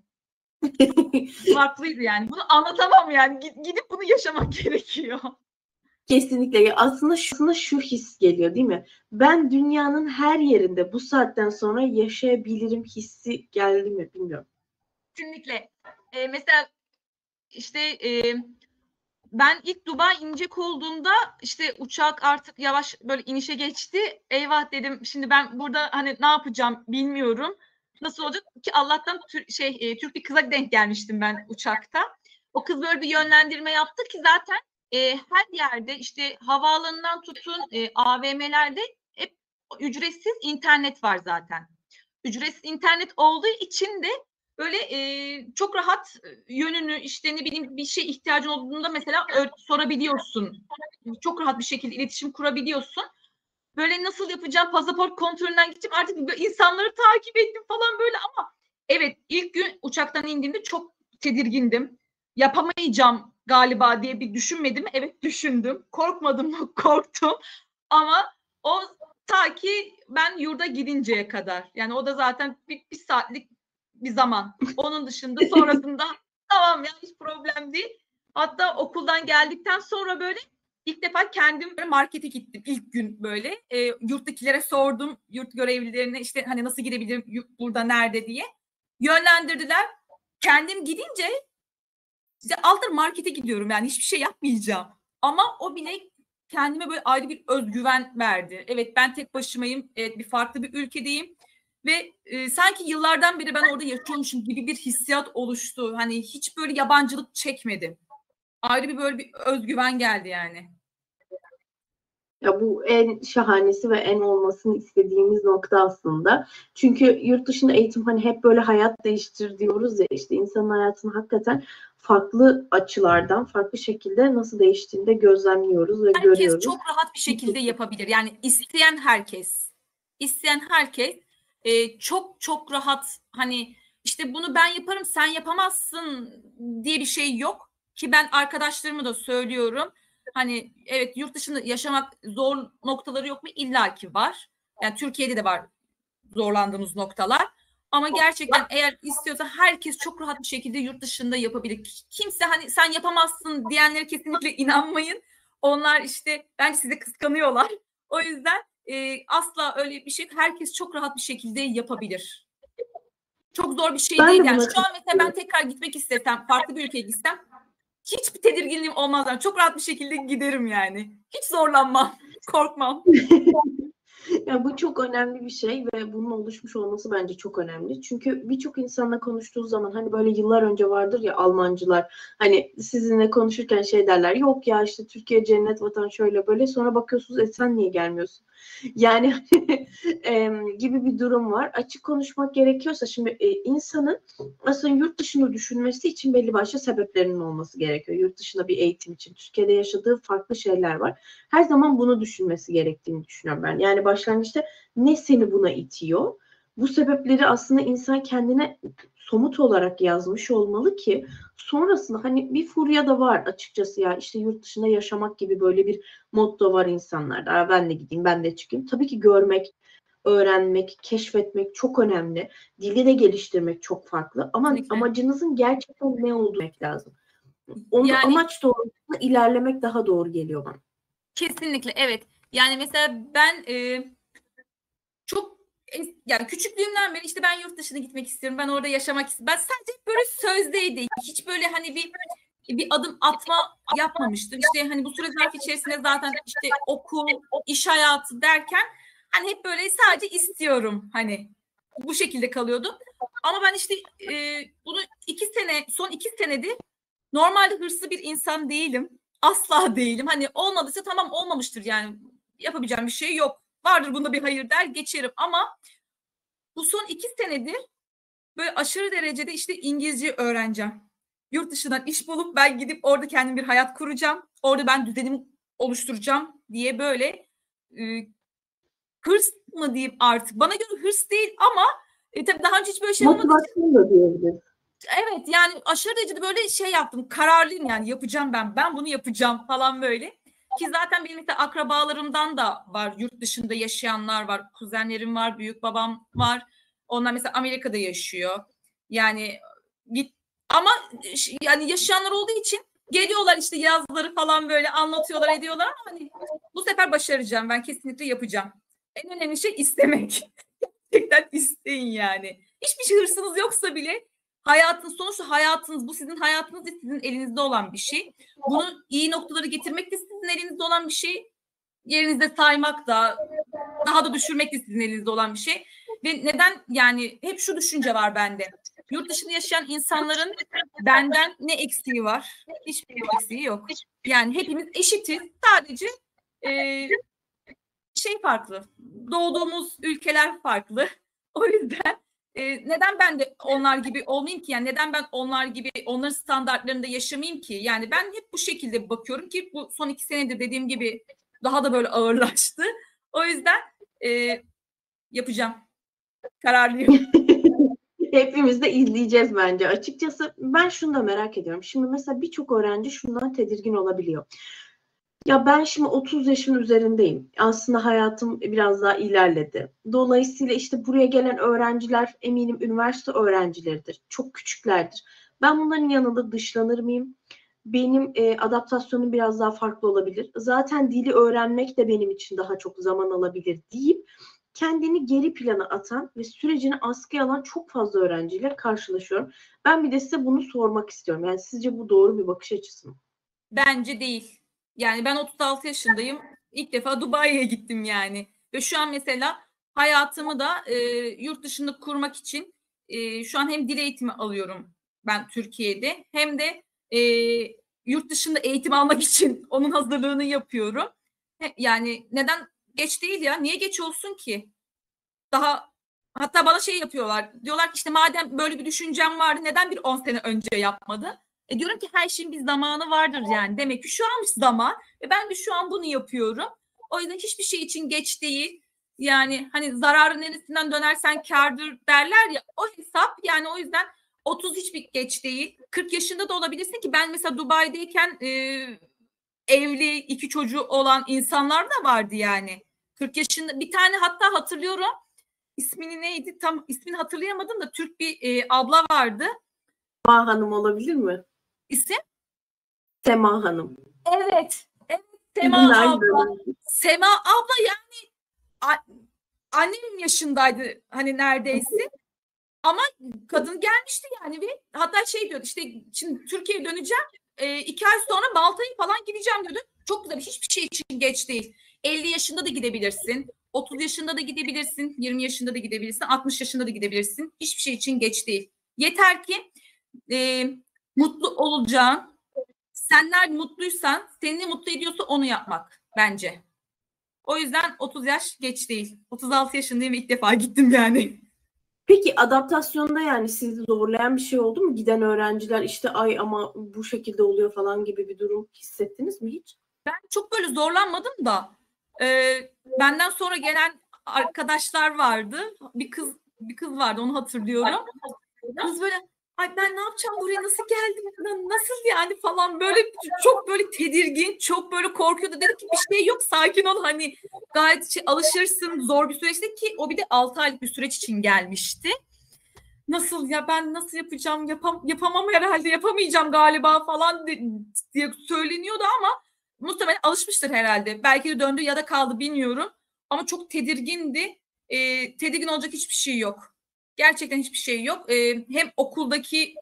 Farklıydı yani. Bunu anlatamam yani. Gidip bunu yaşamak gerekiyor. Kesinlikle. Aslında şu his geliyor değil mi? Ben dünyanın her yerinde bu saatten sonra yaşayabilirim hissi geldi mi bilmiyorum. Kesinlikle. Mesela işte ben ilk Dubai inecek olduğunda işte uçak artık yavaş böyle inişe geçti. Eyvah dedim, şimdi ben burada hani ne yapacağım bilmiyorum. Nasıl olacak ki, Allah'tan Türk bir kıza denk gelmiştim ben uçakta. O kız böyle bir yönlendirme yaptı ki zaten her yerde işte havaalanından tutun AVM'lerde hep ücretsiz internet var zaten. Ücretsiz internet olduğu için de böyle çok rahat yönünü, işte ne bileyim bir şey ihtiyacın olduğunda mesela sorabiliyorsun. Çok rahat bir şekilde iletişim kurabiliyorsun. Böyle nasıl yapacağım, pasaport kontrolünden gideceğim, artık insanları takip ettim falan böyle. Ama evet, ilk gün uçaktan indiğimde çok tedirgindim. Yapamayacağım galiba diye bir düşünmedim. Evet, düşündüm. Korkmadım mı? Korktum. Ama o ta ki ben yurda gidinceye kadar. Yani o da zaten bir saatlik bir zaman. Onun dışında sonrasında tamam ya, hiç problem değil. Hatta okuldan geldikten sonra böyle ilk defa kendim markete gittim ilk gün böyle. Yurttakilere sordum, yurt görevlilerine işte hani nasıl girebilirim, yurt burada nerede diye. Yönlendirdiler. Kendim gidince işte aldır markete gidiyorum, yani hiçbir şey yapmayacağım. Ama o bile kendime böyle ayrı bir özgüven verdi. Evet, ben tek başımayım. Evet, bir farklı bir ülkedeyim. Ve sanki yıllardan beri ben orada yaşıyormuşum gibi bir hissiyat oluştu. Hani hiç böyle yabancılık çekmedim. Ayrı bir böyle bir özgüven geldi yani. Ya bu en şahanesi ve en olmasını istediğimiz nokta aslında. Çünkü yurt dışında eğitim hani hep böyle hayat değiştir diyoruz ya, işte insanın hayatını hakikaten farklı açılardan, farklı şekilde nasıl değiştiğini de gözlemliyoruz ve Herkes görüyoruz. çok rahat bir şekilde yapabilir. Yani isteyen herkes. İsteyen herkes çok çok rahat, hani işte bunu ben yaparım sen yapamazsın diye bir şey yok. Ki ben arkadaşlarıma da söylüyorum. Hani evet, yurt dışında yaşamak zor noktaları yok mu? İlla ki var. Yani Türkiye'de de var zorlandığımız noktalar. Ama gerçekten eğer istiyorsa herkes çok rahat bir şekilde yurt dışında yapabilir. Kimse hani sen yapamazsın diyenlere kesinlikle inanmayın. Onlar işte bence sizi kıskanıyorlar. O yüzden asla öyle bir şey. Herkes çok rahat bir şekilde yapabilir. Çok zor bir şey Ben değil de yani. buna Şu an mesela ben tekrar gitmek istesem, farklı bir ülkeye gitsem hiçbir tedirginliğim olmaz. Yani çok rahat bir şekilde giderim yani. Hiç zorlanmam, korkmam. Ya bu çok önemli bir şey ve bunun oluşmuş olması bence çok önemli. Çünkü birçok insanla konuştuğu zaman hani böyle yıllar önce vardır ya Almancılar hani sizinle konuşurken şey derler, yok ya işte Türkiye cennet vatan şöyle böyle, sonra bakıyorsunuz sen niye gelmiyorsun? Yani gibi bir durum var. Açık konuşmak gerekiyorsa şimdi insanın aslında yurt dışını düşünmesi için belli başlı sebeplerinin olması gerekiyor. Yurt dışında bir eğitim için Türkiye'de yaşadığı farklı şeyler var. Her zaman bunu düşünmesi gerektiğini düşünüyorum ben. Yani başlangıçta ne seni buna itiyor? Bu sebepleri aslında insan kendine somut olarak yazmış olmalı ki sonrasında hani bir furya da var açıkçası, ya işte yurt dışında yaşamak gibi böyle bir motto var insanlarda. Ben de gideyim, ben de çıkayım. Tabii ki görmek, öğrenmek, keşfetmek çok önemli. Dili de geliştirmek çok farklı. Ama Kesinlikle. amacınızın gerçekten ne olduğunu bilmek lazım. Onu Yani amaç doğrultusunda ilerlemek daha doğru geliyor bana. kesinlikle evet. Yani mesela ben çok yani küçüklüğümden beri işte ben yurt dışına gitmek istiyorum. Ben orada yaşamak istiyorum. Ben sadece böyle sözdeydi. Hiç böyle hani bir adım atma yapmamıştım. İşte hani bu süre zarfı içerisinde zaten işte okul, iş hayatı derken hani hep böyle sadece istiyorum hani bu şekilde kalıyordum. Ama ben işte bunu son 2 senedir normalde hırslı bir insan değilim. Asla değilim. Hani olmadıysa tamam, olmamıştır yani. Yapabileceğim bir şey yok. Vardır bunda bir hayır der geçerim. Ama bu son 2 senedir böyle aşırı derecede işte İngilizce öğreneceğim. Yurt dışından iş bulup ben gidip orada kendim bir hayat kuracağım. Orada ben düzenimi oluşturacağım diye böyle e, hırs mı diyeyim artık. Bana göre hırs değil ama tabii daha önce hiç böyle şey olmadı. Motivasyon da diyebiliriz. Evet yani aşırı derecede böyle şey yaptım. Kararlıyım yani, yapacağım ben. Ben bunu yapacağım falan böyle. Ki zaten benim de akrabalarımdan da var. Yurt dışında yaşayanlar var. Kuzenlerim var, büyük babam var. Onlar mesela Amerika'da yaşıyor. Yani git ama yani yaşayanlar olduğu için geliyorlar işte yazları falan böyle anlatıyorlar, ediyorlar ama hani bu sefer başaracağım. Ben kesinlikle yapacağım. En önemli şey istemek. Gerçekten isteyin yani. Hiçbir şey hırsınız yoksa bile sonuçta hayatınız, bu sizin hayatınız ve sizin elinizde olan bir şey. Bunu iyi noktaları getirmek de sizin elinizde olan bir şey. Yerinizde saymak da, daha da düşürmek de sizin elinizde olan bir şey. Ve neden yani hep şu düşünce var bende. Yurt dışında yaşayan insanların benden ne eksiği var? Hiçbir eksiği yok. Yani hepimiz eşitiz. Sadece şey farklı. Doğduğumuz ülkeler farklı. O yüzden neden ben de onlar gibi olmayayım ki? Yani neden ben onlar gibi, onların standartlarında yaşamayayım ki? Yani ben hep bu şekilde bakıyorum ki bu son 2 senedir dediğim gibi daha da böyle ağırlaştı. O yüzden yapacağım. Kararlıyım. Hepimiz de izleyeceğiz bence. Açıkçası ben şunu da merak ediyorum. Şimdi mesela birçok öğrenci şundan tedirgin olabiliyor. Ya ben şimdi 30 yaşın üzerindeyim. Aslında hayatım biraz daha ilerledi. Dolayısıyla işte buraya gelen öğrenciler eminim üniversite öğrencileridir. Çok küçüklerdir. Ben bunların yanında dışlanır mıyım? Benim adaptasyonum biraz daha farklı olabilir. Zaten dili öğrenmek de benim için daha çok zaman alabilir deyip kendini geri plana atan ve sürecini askıya alan çok fazla öğrenciyle karşılaşıyorum. Ben bir de size bunu sormak istiyorum. Yani sizce bu doğru bir bakış açısı mı? Bence değil. Yani ben 36 yaşındayım. İlk defa Dubai'ye gittim yani. Ve şu an mesela hayatımı da yurt dışında kurmak için şu an hem dil eğitimi alıyorum ben Türkiye'de, hem de e, yurt dışında eğitim almak için onun hazırlığını yapıyorum. Yani neden geç değil ya? Niye geç olsun ki? Daha hatta bana şey yapıyorlar. Diyorlar ki işte madem böyle bir düşüncem vardı neden bir 10 sene önce yapmadı? Diyorum ki her şeyin bir zamanı vardır yani. Demek ki şu an zaman ve ben de şu an bunu yapıyorum. O yüzden hiçbir şey için geç değil. Yani hani zararın neresinden dönersen kârdır derler ya, o hesap yani. O yüzden 30 hiçbir geç değil. 40 yaşında da olabilirsin ki ben mesela Dubai'deyken evli, 2 çocuğu olan insanlar da vardı yani. 40 yaşında bir tane hatta hatırlıyorum. İsmini neydi? Tam ismini hatırlayamadım da Türk bir abla vardı. Sema Hanım olabilir mi? İsim? Sema Hanım. Evet. Evet. Sema Aynı abla. dönem. Sema abla yani annemin yaşındaydı hani neredeyse. Ama kadın gelmişti yani ve hatta şey diyordu işte şimdi Türkiye'ye döneceğim 2 ay sonra Malta'ya falan gideceğim diyordu. Çok güzel, hiçbir şey için geç değil. 50 yaşında da gidebilirsin, 30 yaşında da gidebilirsin, 20 yaşında da gidebilirsin, 60 yaşında da gidebilirsin. Hiçbir şey için geç değil. Yeter ki mutlu olacağın, senler mutluysan, seni ne mutlu ediyorsa onu yapmak bence. O yüzden 30 yaş geç değil. 36 yaşındayım ve ilk defa gittim yani. Peki adaptasyonda yani sizi zorlayan bir şey oldu mu? Giden öğrenciler işte ay ama bu şekilde oluyor falan gibi bir durum hissettiniz mi hiç? Ben çok böyle zorlanmadım da benden sonra gelen arkadaşlar vardı. Bir kız vardı, onu hatırlıyorum. Kız böyle ay ben ne yapacağım, buraya nasıl geldim, nasıl yani falan, böyle çok böyle tedirgin, çok böyle korkuyordu. Dedik ki bir şey yok, sakin ol, hani gayet alışırsın, zor bir süreçti ki o bir de 6 aylık bir süreç için gelmişti. Nasıl ya, ben nasıl yapacağım, yapamam herhalde, yapamayacağım galiba falan diye söyleniyordu ama muhtemelen alışmıştır herhalde. Belki de döndü ya da kaldı, bilmiyorum. Ama çok tedirgindi. Tedirgin olacak hiçbir şey yok. Gerçekten hiçbir şey yok. Hem okuldaki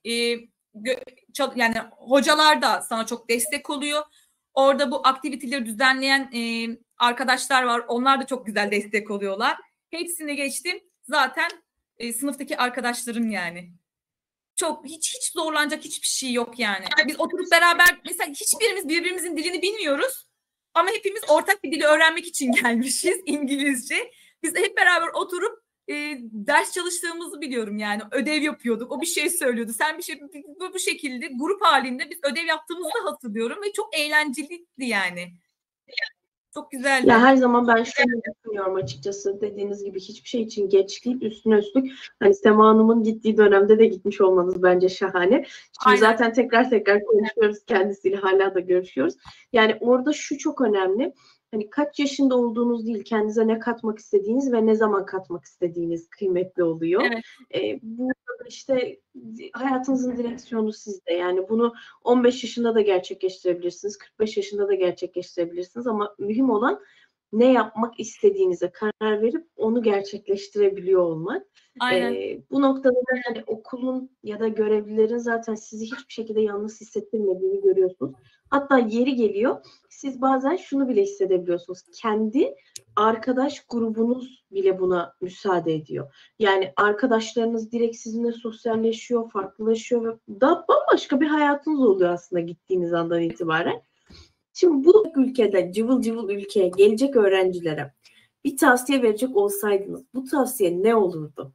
yani hocalar da sana çok destek oluyor. Orada bu aktiviteleri düzenleyen arkadaşlar var. Onlar da çok güzel destek oluyorlar. Hepsini geçtim. Zaten sınıftaki arkadaşlarım yani. Çok hiç zorlanacak hiçbir şey yok yani. Biz oturup beraber mesela hiçbirimiz birbirimizin dilini bilmiyoruz. Ama hepimiz ortak bir dili öğrenmek için gelmişiz, İngilizce. Biz de hep beraber oturup ders çalıştığımızı biliyorum yani. Ödev yapıyorduk. O bir şey söylüyordu. Sen bir şey, bu şekilde grup halinde biz ödev yaptığımızı hatırlıyorum ve çok eğlenceliydi yani. Çok güzeldi. Ya her zaman ben şunu düşünüyorum açıkçası, dediğiniz gibi hiçbir şey için geç değil, üstüne üstlük hani Sema Hanım'ın gittiği dönemde de gitmiş olmanız bence şahane. Şimdi Aynen. zaten tekrar konuşuyoruz kendisiyle, hala da görüşüyoruz. Yani orada şu çok önemli. Hani kaç yaşında olduğunuz değil, kendinize ne katmak istediğiniz ve ne zaman katmak istediğiniz kıymetli oluyor. Evet. Burada da işte hayatınızın direksiyonu sizde. Yani bunu 15 yaşında da gerçekleştirebilirsiniz, 45 yaşında da gerçekleştirebilirsiniz ama mühim olan ne yapmak istediğinize karar verip onu gerçekleştirebiliyor olmak. Bu noktada da hani okulun ya da görevlilerin zaten sizi hiçbir şekilde yalnız hissettirmediğini görüyorsunuz. Hatta yeri geliyor, siz bazen şunu bile hissedebiliyorsunuz. Kendi arkadaş grubunuz bile buna müsaade ediyor. Yani arkadaşlarınız direkt sizinle sosyalleşiyor, farklılaşıyor ve daha bambaşka bir hayatınız oluyor aslında gittiğiniz andan itibaren. Şimdi bu ülkede, cıvıl cıvıl ülkeye gelecek öğrencilere bir tavsiye verecek olsaydınız, bu tavsiye ne olurdu?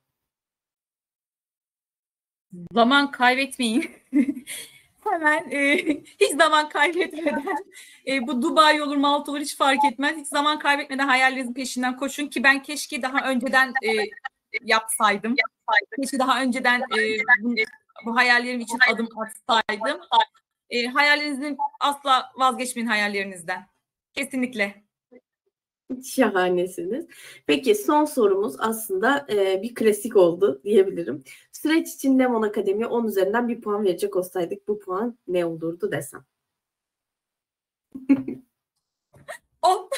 Zaman kaybetmeyin. Hemen hiç zaman kaybetmeden bu Dubai olur, Malta olur, hiç fark etmez. Hiç zaman kaybetmeden hayallerinizin peşinden koşun ki ben keşke daha önceden yapsaydım. Keşke daha önceden bu hayallerim için adım atsaydım. Hayallerinizin asla vazgeçmeyin, hayallerinizden. Kesinlikle. Şahanesiniz. Peki son sorumuz aslında bir klasik oldu diyebilirim. Süreç için Lemon Akademi'ye 10 üzerinden bir puan verecek olsaydık bu puan ne olurdu desem? 10.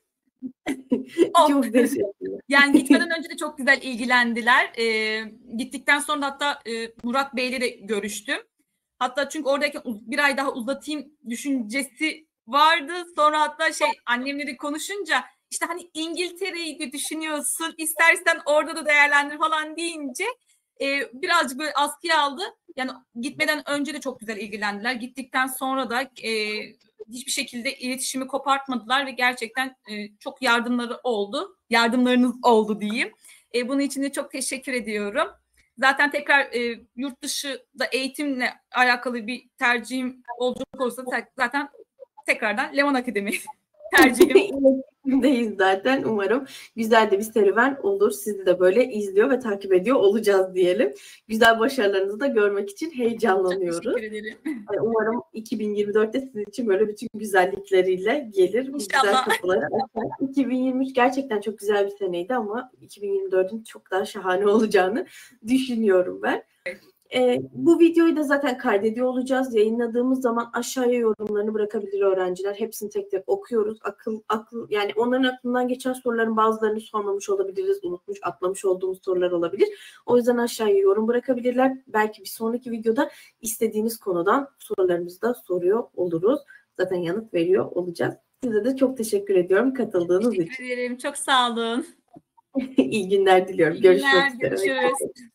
Çok teşekkürler. Yani gitmeden önce de çok güzel ilgilendiler. Gittikten sonra da hatta Murat Bey'le de görüştüm. Hatta çünkü oradayken bir ay daha uzatayım düşüncesi vardı. Sonra hatta annemle de konuşunca işte hani İngiltere'yi de düşünüyorsun, İstersen orada da değerlendir falan deyince birazcık böyle askıya aldı. Yani gitmeden önce de çok güzel ilgilendiler. Gittikten sonra da hiçbir şekilde iletişimi kopartmadılar ve gerçekten çok yardımlarınız oldu diyeyim. Bunun için de çok teşekkür ediyorum. Zaten tekrar yurt dışında eğitimle alakalı bir tercihim olacak olursa zaten tekrardan Lemon Akademi tercihim. Deyiz zaten. Umarım güzel de bir serüven olur. Sizi de böyle izliyor ve takip ediyor olacağız diyelim. Güzel başarılarınızı da görmek için heyecanlanıyoruz. Çok teşekkür ederim. Umarım 2024'te sizin için böyle bütün güzellikleriyle gelir. Bu güzel İnşallah. kapıları açar. 2023 gerçekten çok güzel bir seneydi ama 2024'ün çok daha şahane olacağını düşünüyorum ben. Bu videoyu da zaten kaydediyor olacağız. Yayınladığımız zaman aşağıya yorumlarını bırakabilir öğrenciler. Hepsini tek tek okuyoruz. Yani onların aklından geçen soruların bazılarını sormamış olabiliriz. Unutmuş, atlamış olduğumuz sorular olabilir. O yüzden aşağıya yorum bırakabilirler. Belki bir sonraki videoda istediğiniz konudan sorularınızı da soruyor oluruz. Zaten yanıt veriyor olacağız. Size de çok teşekkür ediyorum katıldığınız için. Teşekkür ederim. Çok sağ olun. İyi günler diliyorum. İyi Görüşmek günler. üzere. Görüşürüz.